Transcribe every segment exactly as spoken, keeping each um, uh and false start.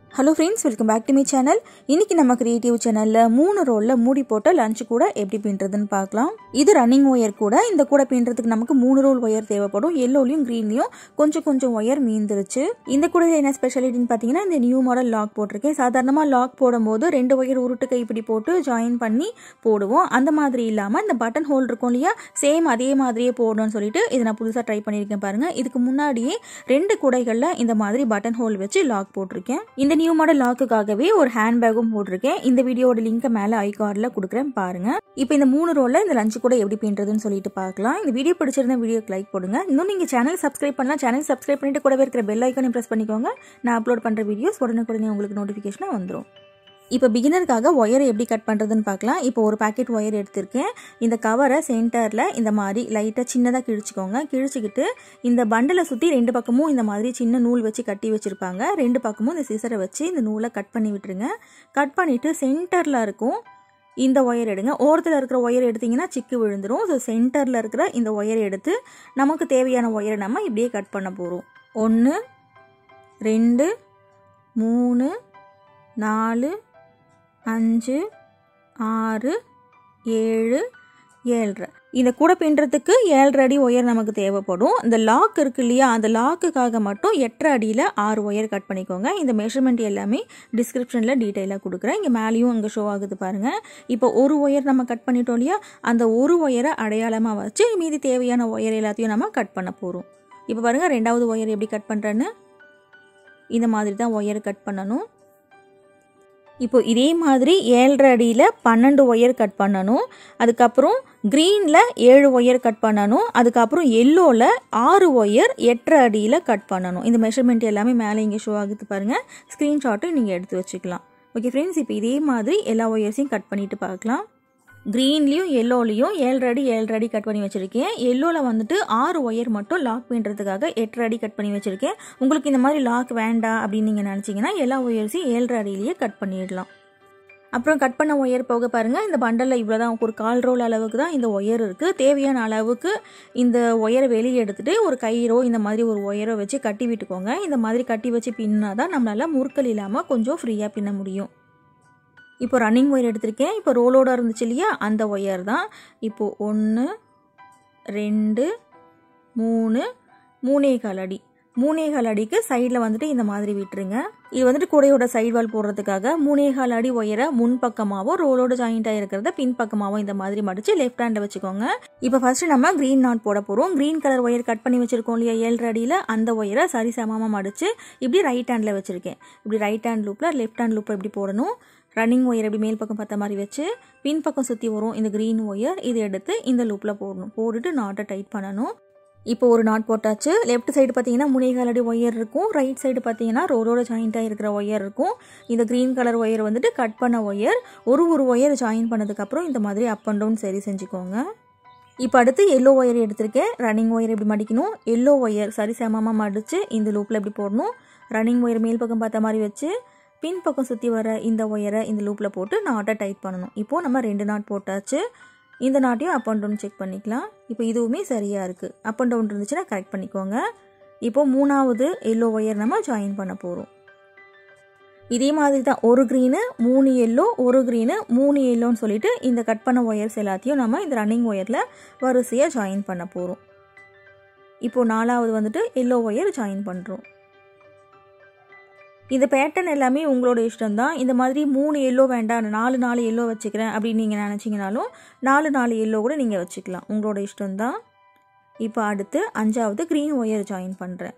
Hello friends, welcome back to my channel. இன்னைக்கு நம்ம creative சேனல்ல மூணு ரோல்ல மூடி போட்ட லஞ்ச் கூட எப்படி பின்றதுன்னு பார்க்கலாம். இது ரன்னிங் ஒயர் கூட. இந்த கூட பின்றதுக்கு நமக்கு மூணு ரோல் ஒயர் தேவைப்படும். yellowலயும் greenலயும் கொஞ்சம் கொஞ்சம் ஒயர் மீந்துருச்சு. இந்த கூடையில என்ன ஸ்பெஷாலிட்டின்னு பாத்தீங்கன்னா இந்த நியூ மாடல் லாக் போட்டிருக்கேன். சாதாரணமா லாக் போடும்போது ரெண்டு ஒயர் உருட்டு கை இப்படி போட்டு ஜாயின் பண்ணி போடுவோம். அந்த மாதிரி இல்லாம இந்த பட்டன் ஹோல் இருக்கும் இல்லையா, சேம் அதே மாதிரியே போடணும்னு சொல்லிட்டு இதை நான் புதுசா ட்ரை பண்ணிருக்கேன் பாருங்க. இதுக்கு முன்னாடியே ரெண்டு கூடைகள்ல இந்த மாதிரி பட்டன் ஹோல் வச்சு லாக் போட்டிருக்கேன். இந்த நியூ மாடல் லாக்குக்காகவே ஒரு ஹேண்ட் பேக்கும் போட்டிருக்கேன். இந்த வீடியோட லிங்க் மேல ஐ கார்ட்ல கொடுக்குறேன் பாருங்க. இப்போ இந்த மூணு ரோல்ல இந்த லஞ்ச் கூட எப்படி பின்றதுன்னு சொல்லிட்டு பார்க்கலாம். இந்த வீடியோ பிடிச்சிருந்தா வீடியோக்கு லைக் போடுங்க. இன்னும் நீங்க சேனல் சப்ஸ்கிரைப் பண்ணலாம், சேனல் சப்ஸ்கிரைப் பண்ணிட்டு கூடவே இருக்கிற பெல் ஐகானை பிரஸ் பண்ணிக்கோங்க. நான் அப்லோட் பண்ற வீடியோஸ் உடனுக்குடனே உங்களுக்கு நோட்டிபிகேஷனா வந்துடும். இப்போ பிகினருக்காக ஒயரை எப்படி கட் பண்ணுறதுன்னு பார்க்கலாம். இப்போ ஒரு பேக்கெட் ஒயர் எடுத்திருக்கேன். இந்த கவரை சென்டரில் இந்த மாதிரி லைட்டாக சின்னதாக கிழிச்சிக்கோங்க. கிழிச்சிக்கிட்டு இந்த பண்டலை சுற்றி ரெண்டு பக்கமும் இந்த மாதிரி சின்ன நூல் வச்சு கட்டி வச்சுருப்பாங்க. ரெண்டு பக்கமும் இந்த சிசரை வச்சு இந்த நூலை கட் பண்ணி விட்டுருங்க. கட் பண்ணிவிட்டு சென்டரில் இருக்கும் இந்த ஒயர் எடுங்க. ஓரத்தில் இருக்கிற ஒயர் எடுத்திங்கன்னா சிக்கு விழுந்துடும். ஸோ சென்டரில் இருக்கிற இந்த ஒயரை எடுத்து நமக்கு தேவையான ஒயரை நம்ம இப்படியே கட் பண்ண போகிறோம். ஒன்று, ரெண்டு, மூணு, நாலு, அஞ்சு, ஆறு, ஏழு, ஏழரை. இந்த கூட பின்றதுக்கு ஏழரை அடி ஒயர் நமக்கு தேவைப்படும். இந்த லாக் இருக்கு இல்லையா, அந்த லாக்குக்காக மட்டும் எட்டரை அடியில் ஆறு ஒயர் கட் பண்ணிக்கோங்க. இந்த மெஷர்மெண்ட் எல்லாமே டிஸ்கிரிப்ஷனில் டீட்டெயிலாக கொடுக்குறேன். இங்கே மேலேயும் அங்கே ஷோ ஆகுது பாருங்கள். இப்போ ஒரு ஒயர் நம்ம கட் பண்ணிட்டோம் இல்லையா, அந்த ஒரு ஒயரை அடையாளமாக வச்சு மீதி தேவையான ஒயர் எல்லாத்தையும் நம்ம கட் பண்ண போகிறோம். இப்போ பாருங்கள், ரெண்டாவது ஒயர் எப்படி கட் பண்ணுறேன்னு. இந்த மாதிரி தான் ஒயர் கட் பண்ணணும். இப்போ இதே மாதிரி ஏழரை அடியில் பன்னெண்டு ஒயர் கட் பண்ணணும். அதுக்கப்புறம் க்ரீனில் ஏழு ஒயர் கட் பண்ணணும். அதுக்கப்புறம் எல்லோவில் ஆறு ஒயர் எட்டரை அடியில் கட் பண்ணணும். இந்த மெஷர்மெண்ட் எல்லாமே மேலே இங்கே ஷோ ஆகுது பாருங்கள். ஸ்க்ரீன்ஷாட்டும் நீங்கள் எடுத்து வச்சுக்கலாம். ஓகே ஃப்ரெண்ட்ஸ், இப்போ இதே மாதிரி எல்லா ஒயர்ஸையும் கட் பண்ணிவிட்டு பார்க்கலாம். க்ரீன்லேயும் எல்லோலையும் ஏழரை அடி ஏழரை அடி கட் பண்ணி வச்சுருக்கேன். எல்லோவில் வந்துட்டு ஆறு ஒயர் மட்டும் லாக் பண்ணுறதுக்காக எட்டரை அடி கட் பண்ணி வச்சுருக்கேன். உங்களுக்கு இந்த மாதிரி லாக் வேண்டாம் அப்படின்னு நீங்கள் நினச்சிங்கன்னா எல்லா ஒயர்ஸையும் ஏழரை அடியிலேயே கட் பண்ணிடலாம். அப்புறம் கட் பண்ண ஒயர் போக பாருங்கள், இந்த பண்டலில் இவ்வளோ தான், ஒரு கால் ரோல் அளவுக்கு தான் இந்த ஒயர் இருக்குது. தேவையான அளவுக்கு இந்த ஒயரை வெளியே எடுத்துகிட்டு ஒரு கயிறோ இந்த மாதிரி ஒரு ஒயரோ வச்சு கட்டி விட்டுக்கோங்க. இந்த மாதிரி கட்டி வச்சு பின்னா தான் நம்மளால் முறுக்கல் இல்லாமல் கொஞ்சம் ஃப்ரீயாக பின்ன முடியும். இப்போ ரன்னிங் ஒயர் எடுத்திருக்கேன். இப்போ ரோலோட இருந்துச்சு இல்லையா, அந்த ஒயர் தான். இப்போது ஒன்று, ரெண்டு, மூணு, மூணே கால் அடி மூணே கால் அடிக்கு சைடில் வந்துட்டு இந்த மாதிரி விட்டுருங்க. இது வந்துட்டு கூடையோட சைடு வால் போடுறதுக்காக மூணே கால் அடி ஒயரை முன் பக்கமாகவும் ரோலோட ஜாயிண்டாக இருக்கிறத பின் பக்கமாகவும் இந்த மாதிரி மடித்து லெஃப்ட் ஹேண்டில் வச்சுக்கோங்க. இப்போ ஃபர்ஸ்ட் நம்ம க்ரீன் நாட் போட போகிறோம். க்ரீன் கலர் ஒயர் கட் பண்ணி வச்சுருக்கோம் இல்லையா ஏழரை அடியில், அந்த ஒயரை சரி சமமாக மடித்து இப்படி ரைட் ஹேண்டில் வச்சுருக்கேன். இப்படி ரைட் ஹேண்ட் லூப்பில் லெஃப்ட் ஹேண்ட் லூப்பில் இப்படி போடணும். ரன்னிங் ஒயர் எப்படி மேல் பக்கம் பார்த்த மாதிரி வச்சு பின் பக்கம் சுற்றி வரும் இந்த க்ரீன் ஒயர், இது எடுத்து இந்த லூப்பில் போடணும். போட்டுட்டு நாட்டை டைட் பண்ணணும். இப்போ ஒரு நாட் போட்டாச்சு. லெஃப்ட் சைடு பார்த்தீங்கன்னா மூணேகால் அடி ஒயர் இருக்கும். ரைட் சைடு பார்த்தீங்கன்னா ரோலோட ஜாயிண்டாக இருக்கிற ஒயர் இருக்கும். இந்த க்ரீன் கலர் ஒயர் வந்துட்டு கட் பண்ண ஒயர். ஒரு ஒரு ஒயர் ஜாயின் பண்ணதுக்கப்புறம் இந்த மாதிரி அப் அண்ட் டவுன் சரி செஞ்சுக்கோங்க. இப்போ அடுத்து எல்லோ ஒயர் எடுத்திருக்கேன். ரன்னிங் ஒயர் எப்படி மடிக்கணும், எல்லோ ஒயர் சரி சமமாக மடித்து இந்த லூப்பில் எப்படி போடணும். ரன்னிங் ஒயர் மேல் பக்கம் பார்த்த மாதிரி வச்சு பின் பக்கம் சுற்றி வர இந்த ஒயரை இந்த லூப்பில் போட்டு நாட்டை டைட் பண்ணணும். இப்போது நம்ம ரெண்டு நாட் போட்டாச்சு. இந்த நாட்டையும் அப் அண்ட் டவுன் செக் பண்ணிக்கலாம். இப்போ இதுவுமே சரியாக இருக்குது. அப் அண்ட் டவுன் இருந்துச்சுன்னா கரெக்ட் பண்ணிக்கோங்க. இப்போது மூணாவது எல்லோ ஒயர் நம்ம ஜாயின் பண்ண போகிறோம். இதே மாதிரி தான் ஒரு க்ரீனு மூணு எல்லோ, ஒரு க்ரீனு மூணு எல்லோன்னு சொல்லிட்டு இந்த கட் பண்ண ஒயர்ஸ் எல்லாத்தையும் நம்ம இந்த ரன்னிங் ஒயரில் வரிசையாக ஜாயின் பண்ண போகிறோம். இப்போது நாலாவது வந்துட்டு எல்லோ ஒயர் ஜாயின் பண்ணுறோம். இந்த பேட்டர்ன் எல்லாமே உங்களோட இஷ்டம் தான். இந்த மாதிரி மூணு எல்லோ வேண்டாம், நாலு நாலு எல்லோ வச்சுக்கிறேன் அப்படின்னு நீங்கள் நினச்சிங்கனாலும் நாலு நாலு எல்லோ கூட நீங்கள் வச்சுக்கலாம், உங்களோட இஷ்டம் தான். இப்போ அடுத்து அஞ்சாவது க்ரீன் ஒயர் ஜாயின் பண்ணுறேன்.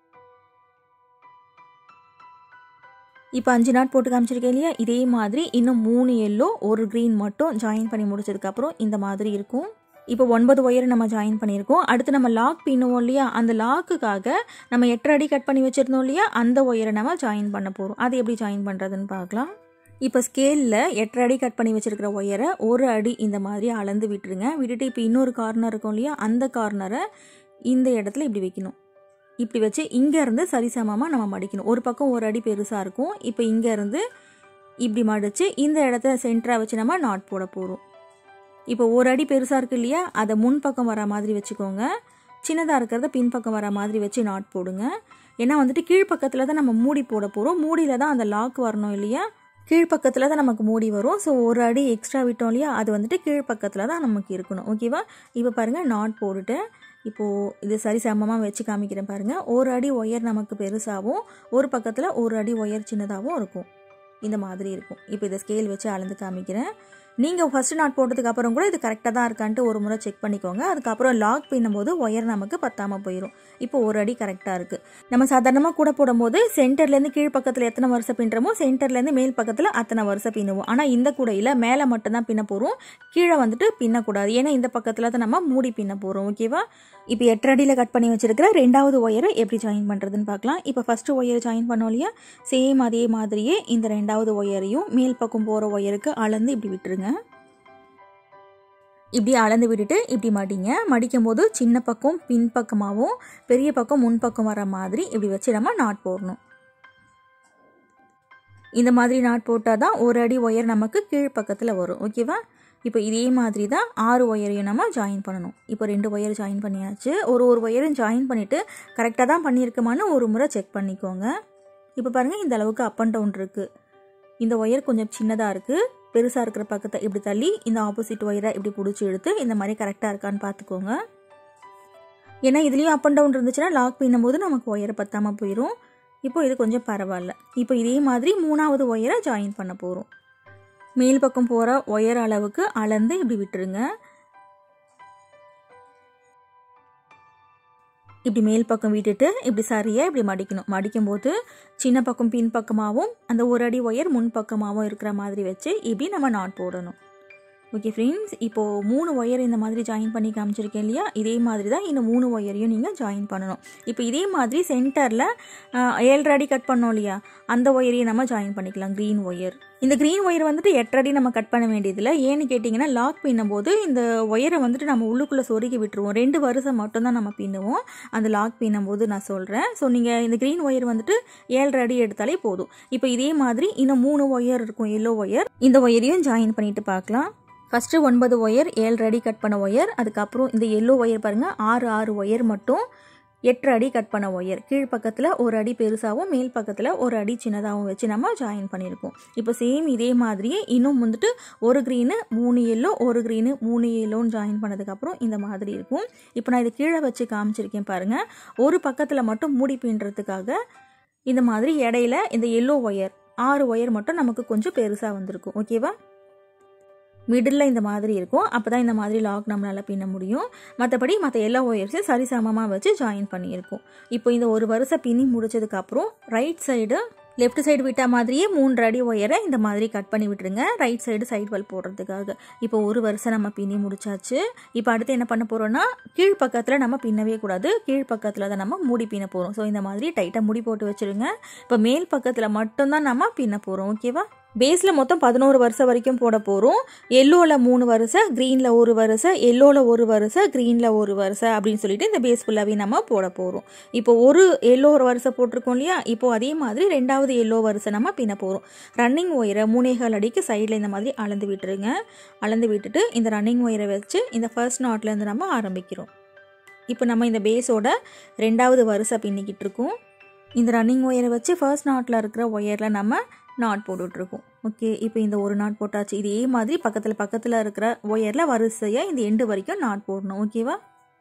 இப்போ அஞ்சு நாட் போட்டு காமிச்சிருக்கேன் இல்லையா, இதே மாதிரி இன்னும் மூணு எல்லோ ஒரு க்ரீன் மட்டும் ஜாயின் பண்ணி முடிச்சதுக்கப்புறம் இந்த மாதிரி இருக்கும். இப்போ ஒன்பது ஒயர் நம்ம ஜாயின் பண்ணியிருக்கோம். அடுத்து நம்ம லாக் பின்னுவோம் இல்லையா, அந்த லாக்குக்காக நம்ம எட்டரை அடி கட் பண்ணி வச்சுருந்தோம் இல்லையா, அந்த ஒயரை நம்ம ஜாயின் பண்ண போகிறோம். அது எப்படி ஜாயின் பண்ணுறதுன்னு பார்க்கலாம். இப்போ ஸ்கேலில் எட்டரை அடி கட் பண்ணி வச்சுருக்கிற ஒயரை ஒரு அடி இந்த மாதிரி அளந்து விட்டுருங்க. விட்டுட்டு இப்போ இன்னொரு கார்னர் இருக்கும் இல்லையா, அந்த கார்னரை இந்த இடத்துல இப்படி வைக்கணும். இப்படி வச்சு இங்கேருந்து சரிசமமாக நம்ம மடிக்கணும். ஒரு பக்கம் ஒரு அடி பெருசாக இருக்கும். இப்போ இங்கேருந்து இப்படி மடித்து இந்த இடத்த சென்டராக வச்சு நம்ம நாட் போட போகிறோம். இப்போ ஒரு அடி பெருசாக இருக்குது இல்லையா, அதை முன் பக்கம் வர மாதிரி வச்சுக்கோங்க. சின்னதாக இருக்கிறத பின்பக்கம் வர மாதிரி வச்சு நாட் போடுங்க. ஏன்னா வந்துட்டு கீழ்ப்பக்கத்தில் தான் நம்ம மூடி போட போகிறோம். மூடியில் தான் அந்த லாக் வரணும் இல்லையா, கீழ்ப்பக்கத்தில் தான் நமக்கு மூடி வரும். ஸோ ஒரு அடி எக்ஸ்ட்ரா விட்டோம் இல்லையா, அது வந்துட்டு கீழ்ப்பக்கத்தில் தான் நமக்கு இருக்கணும். ஓகேவா? இப்போ பாருங்கள் நாட் போட்டுட்டு இப்போது இது சரி சமமாக வச்சு காமிக்கிறேன் பாருங்கள். ஒரு அடி ஒயர் நமக்கு பெருசாகவும் ஒரு பக்கத்தில் ஒரு அடி ஒயர் சின்னதாகவும் இருக்கும். இந்த மாதிரி இருக்கும். இப்போ இதை ஸ்கேல் வச்சு அளந்து காமிக்கிறேன். நீங்கள் ஃபஸ்ட்டு நாட் போட்டதுக்கு அப்புறம் கூட இது கரெக்டாக தான் இருக்கான்ட்டு ஒரு முறை செக் பண்ணிக்கோங்க. அதுக்கப்புறம் லாக் பின்னும்போது ஒயர் நமக்கு பத்தாமல் போயிடும். இப்போ ஒரு அடி கரெக்டாக இருக்குது. நம்ம சாதாரணமாக கூட போடும்போது சென்டர்லேருந்து கீழ் பக்கத்தில் எத்தனை வருஷம் பின்னுறமோ சென்டர்லேருந்து மேல் பக்கத்தில் அத்தனை வருஷம் பின்னுவோம். ஆனால் இந்த கூடையில் மேலே மட்டும்தான் பின்ன போகிறோம், கீழே வந்துட்டு பின்னக்கூடாது. ஏன்னா இந்த பக்கத்தில் தான் நம்ம மூடி பின்ன போகிறோம். ஓகேவா? இப்போ எட்டு அடியில் கட் பண்ணி வச்சிருக்கிற ரெண்டாவது ஒயரை எப்படி ஜாயின் பண்ணுறதுன்னு பார்க்கலாம். இப்போ ஃபஸ்ட்டு ஒயரை ஜாயின் பண்ணோம் இல்லையா, சேம் அதே மாதிரியே இந்த ரெண்டாவது ஒயரையும் மேல் பக்கம் போகிற ஒயருக்கு அளந்து இப்படி விட்டுருங்க. இப்படி அளந்து விட்டுட்டு இப்படி மடிங்க. மடிக்கும் போது சின்ன பக்கம் பின்பக்கமாகவும் பெரிய பக்கம் முன்பக்கம் வர மாதிரி இப்படி வச்சு நம்ம நாட் போடணும். இந்த மாதிரி நாட் போட்டால் தான் ஒரு அடி ஒயர் நமக்கு கீழ் பக்கத்தில் வரும். ஓகேவா? இப்போ இதே மாதிரி தான் ஆறு ஒயரையும் நம்ம ஜாயின் பண்ணணும். இப்போ ரெண்டு ஒயர் ஜாயின் பண்ணியாச்சு. ஒரு ஒரு ஒயரும் ஜாயின் பண்ணிவிட்டு கரெக்டாக தான் பண்ணியிருக்குமான்னு ஒரு முறை செக் பண்ணிக்கோங்க. இப்போ பாருங்கள் இந்த அளவுக்கு அப் அண்ட் டவுன் இருக்குது. இந்த ஒயர் கொஞ்சம் சின்னதாக இருக்குது. பெருசாக இருக்கிற பக்கத்தை இப்படி தள்ளி இந்த ஆப்போசிட் ஒயரை இப்படி பிடிச்சி எடுத்து இந்த மாதிரி கரெக்டாக இருக்கான்னு பார்த்துக்கோங்க. ஏன்னா இதுலேயும் அப் அண்ட் டவுன் இருந்துச்சுன்னா லாக் பின்னும்போது நமக்கு ஒயரை பத்தாமல் போயிடும். இப்போ இது கொஞ்சம் பரவாயில்ல. இப்போ இதே மாதிரி மூணாவது ஒயரை ஜாயின் பண்ண போகிறோம். மேல் பக்கம் போகிற ஒயர் அளவுக்கு அளந்து இப்படி விட்டுருங்க. இப்படி மேல் பக்கம் விட்டுட்டு இப்படி சரியாக இப்படி மடிக்கணும். மடிக்கும்போது சின்ன பக்கம் பின் பக்கமாகவும் அந்த ஒரு அடி ஒயர் முன் பக்கமாகவும் இருக்கிற மாதிரி வச்சு இப்படி நம்ம நாட் போடணும். ஓகே ஃப்ரெண்ட்ஸ், இப்போது மூணு ஒயர் இந்த மாதிரி ஜாயின் பண்ணி காமிச்சிருக்கேன் இல்லையா, இதே மாதிரி தான் இந்த மூணு ஒயரையும் நீங்கள் ஜாயின் பண்ணணும். இப்போ இதே மாதிரி சென்டரில் ஏழரை அடி கட் பண்ணோம் இல்லையா, அந்த ஒயரையும் நம்ம ஜாயின் பண்ணிக்கலாம். க்ரீன் ஒயர், இந்த க்ரீன் ஒயர் வந்துட்டு எட்டரை அடி நம்ம கட் பண்ண வேண்டியதில்லை. ஏன்னு கேட்டிங்கன்னா லாக் பின்னும்போது இந்த ஒயரை வந்துட்டு நம்ம உள்ளுக்குள்ளே சொருகி விட்டுருவோம். ரெண்டு வருஷம் மட்டும்தான் நம்ம பின்னுவோம் அந்த லாக் பின்னும்போது நான் சொல்கிறேன். ஸோ நீங்கள் இந்த க்ரீன் ஒயர் வந்துட்டு ஏழரை அடி எடுத்தாலே போதும். இப்போ இதே மாதிரி இன்னும் மூணு ஒயர் இருக்கும், எல்லோ ஒயர். இந்த ஒயரையும் ஜாயின் பண்ணிட்டு பார்க்கலாம். ஃபஸ்ட்டு ஒன்பது ஒயர் ஏழரை அடி கட் பண்ண ஒயர், அதுக்கப்புறம் இந்த எல்லோ ஒயர் பாருங்கள் ஆறு ஆறு ஒயர் மட்டும் எட்டு அடி கட் பண்ண ஒயர். கீழ் பக்கத்தில் ஒரு அடி பெருசாகவும் மேல் பக்கத்தில் ஒரு அடி சின்னதாகவும் வச்சு நம்ம ஜாயின் பண்ணியிருக்கோம். இப்போ சேம் இதே மாதிரியே இன்னும் வந்துட்டு ஒரு க்ரீனு மூணு எல்லோ ஒரு க்ரீனு மூணு எல்லோன்னு ஜாயின் பண்ணதுக்கப்புறம் இந்த மாதிரி இருக்கும். இப்போ நான் இதை கீழே வச்சு காமிச்சிருக்கேன் பாருங்கள். ஒரு பக்கத்தில் மட்டும் மூடி பின்னுறதுக்காக இந்த மாதிரி இடையில இந்த எல்லோ ஒயர் ஆறு ஒயர் மட்டும் நமக்கு கொஞ்சம் பெருசாக வந்திருக்கும். ஓகேவா? மிடில் இந்த மாதிரி இருக்கும். அப்போ தான் இந்த மாதிரி லாக் நம்மளால் பின்ன முடியும். மற்றபடி மற்ற எல்லா ஒயர்ஸையும் சரிசமமாக வச்சு ஜாயின் பண்ணியிருக்கோம். இப்போ இந்த ஒரு வருஷம் பின்னி முடிச்சதுக்கப்புறம் ரைட் சைடு லெஃப்ட் சைடு விட்ட மாதிரியே மூன்று அடி ஒயரை இந்த மாதிரி கட் பண்ணி விட்டுருங்க, ரைட் சைடு சைட் வால் போடுறதுக்காக. இப்போ ஒரு வருஷம் நம்ம பின்னி முடிச்சாச்சு. இப்போ அடுத்து என்ன பண்ண போகிறோம்னா கீழ் பக்கத்தில் நம்ம பின்னவே கூடாது, கீழ் பக்கத்தில் தான் நம்ம மூடி பின்ன போகிறோம். ஸோ இந்த மாதிரி டைட்டாக மூடி போட்டு வச்சுருங்க. இப்போ மேல் பக்கத்தில் மட்டும்தான் நம்ம பின்ன போகிறோம். ஓகேவா? பேஸில் மொத்தம் பதினோரு வருஷம் வரைக்கும் போட போகிறோம். எல்லோவில் மூணு வருஷம், க்ரீனில் ஒரு வருஷம், எல்லோவில் ஒரு வருஷம், க்ரீனில் ஒரு வருஷம் அப்படின்னு சொல்லிட்டு இந்த பேஸ் ஃபுல்லாகவே நம்ம போட போகிறோம். இப்போ ஒரு எல்லோ ஒரு வருஷம் போட்டிருக்கோம் இல்லையா, இப்போ அதே மாதிரி ரெண்டாவது எல்லோ வருஷம் நம்ம பின்ன போகிறோம். ரன்னிங் ஒயரை மூணேகால் அடிக்கு சைடில் இந்த மாதிரி அளந்து விட்டுருங்க. அளந்து விட்டுட்டு இந்த ரன்னிங் ஒயரை வச்சு இந்த ஃபர்ஸ்ட் நாட்லேருந்து நம்ம ஆரம்பிக்கிறோம். இப்போ நம்ம இந்த பேஸோட ரெண்டாவது வருஷம் பின்னிக்கிட்டு இருக்கோம். இந்த ரன்னிங் ஒயரை வச்சு ஃபர்ஸ்ட் நாட்டில் இருக்கிற ஒயரில் நம்ம நாட் போட்டுட்ருக்கோம். ஓகே, இப்போ இந்த ஒரு நாட் போட்டாச்சு. இதே மாதிரி பக்கத்தில் பக்கத்தில் இருக்கிற ஒயரில் வரிசையாக இந்த எண்டு வரைக்கும் நாட் போடணும். ஓகேவா?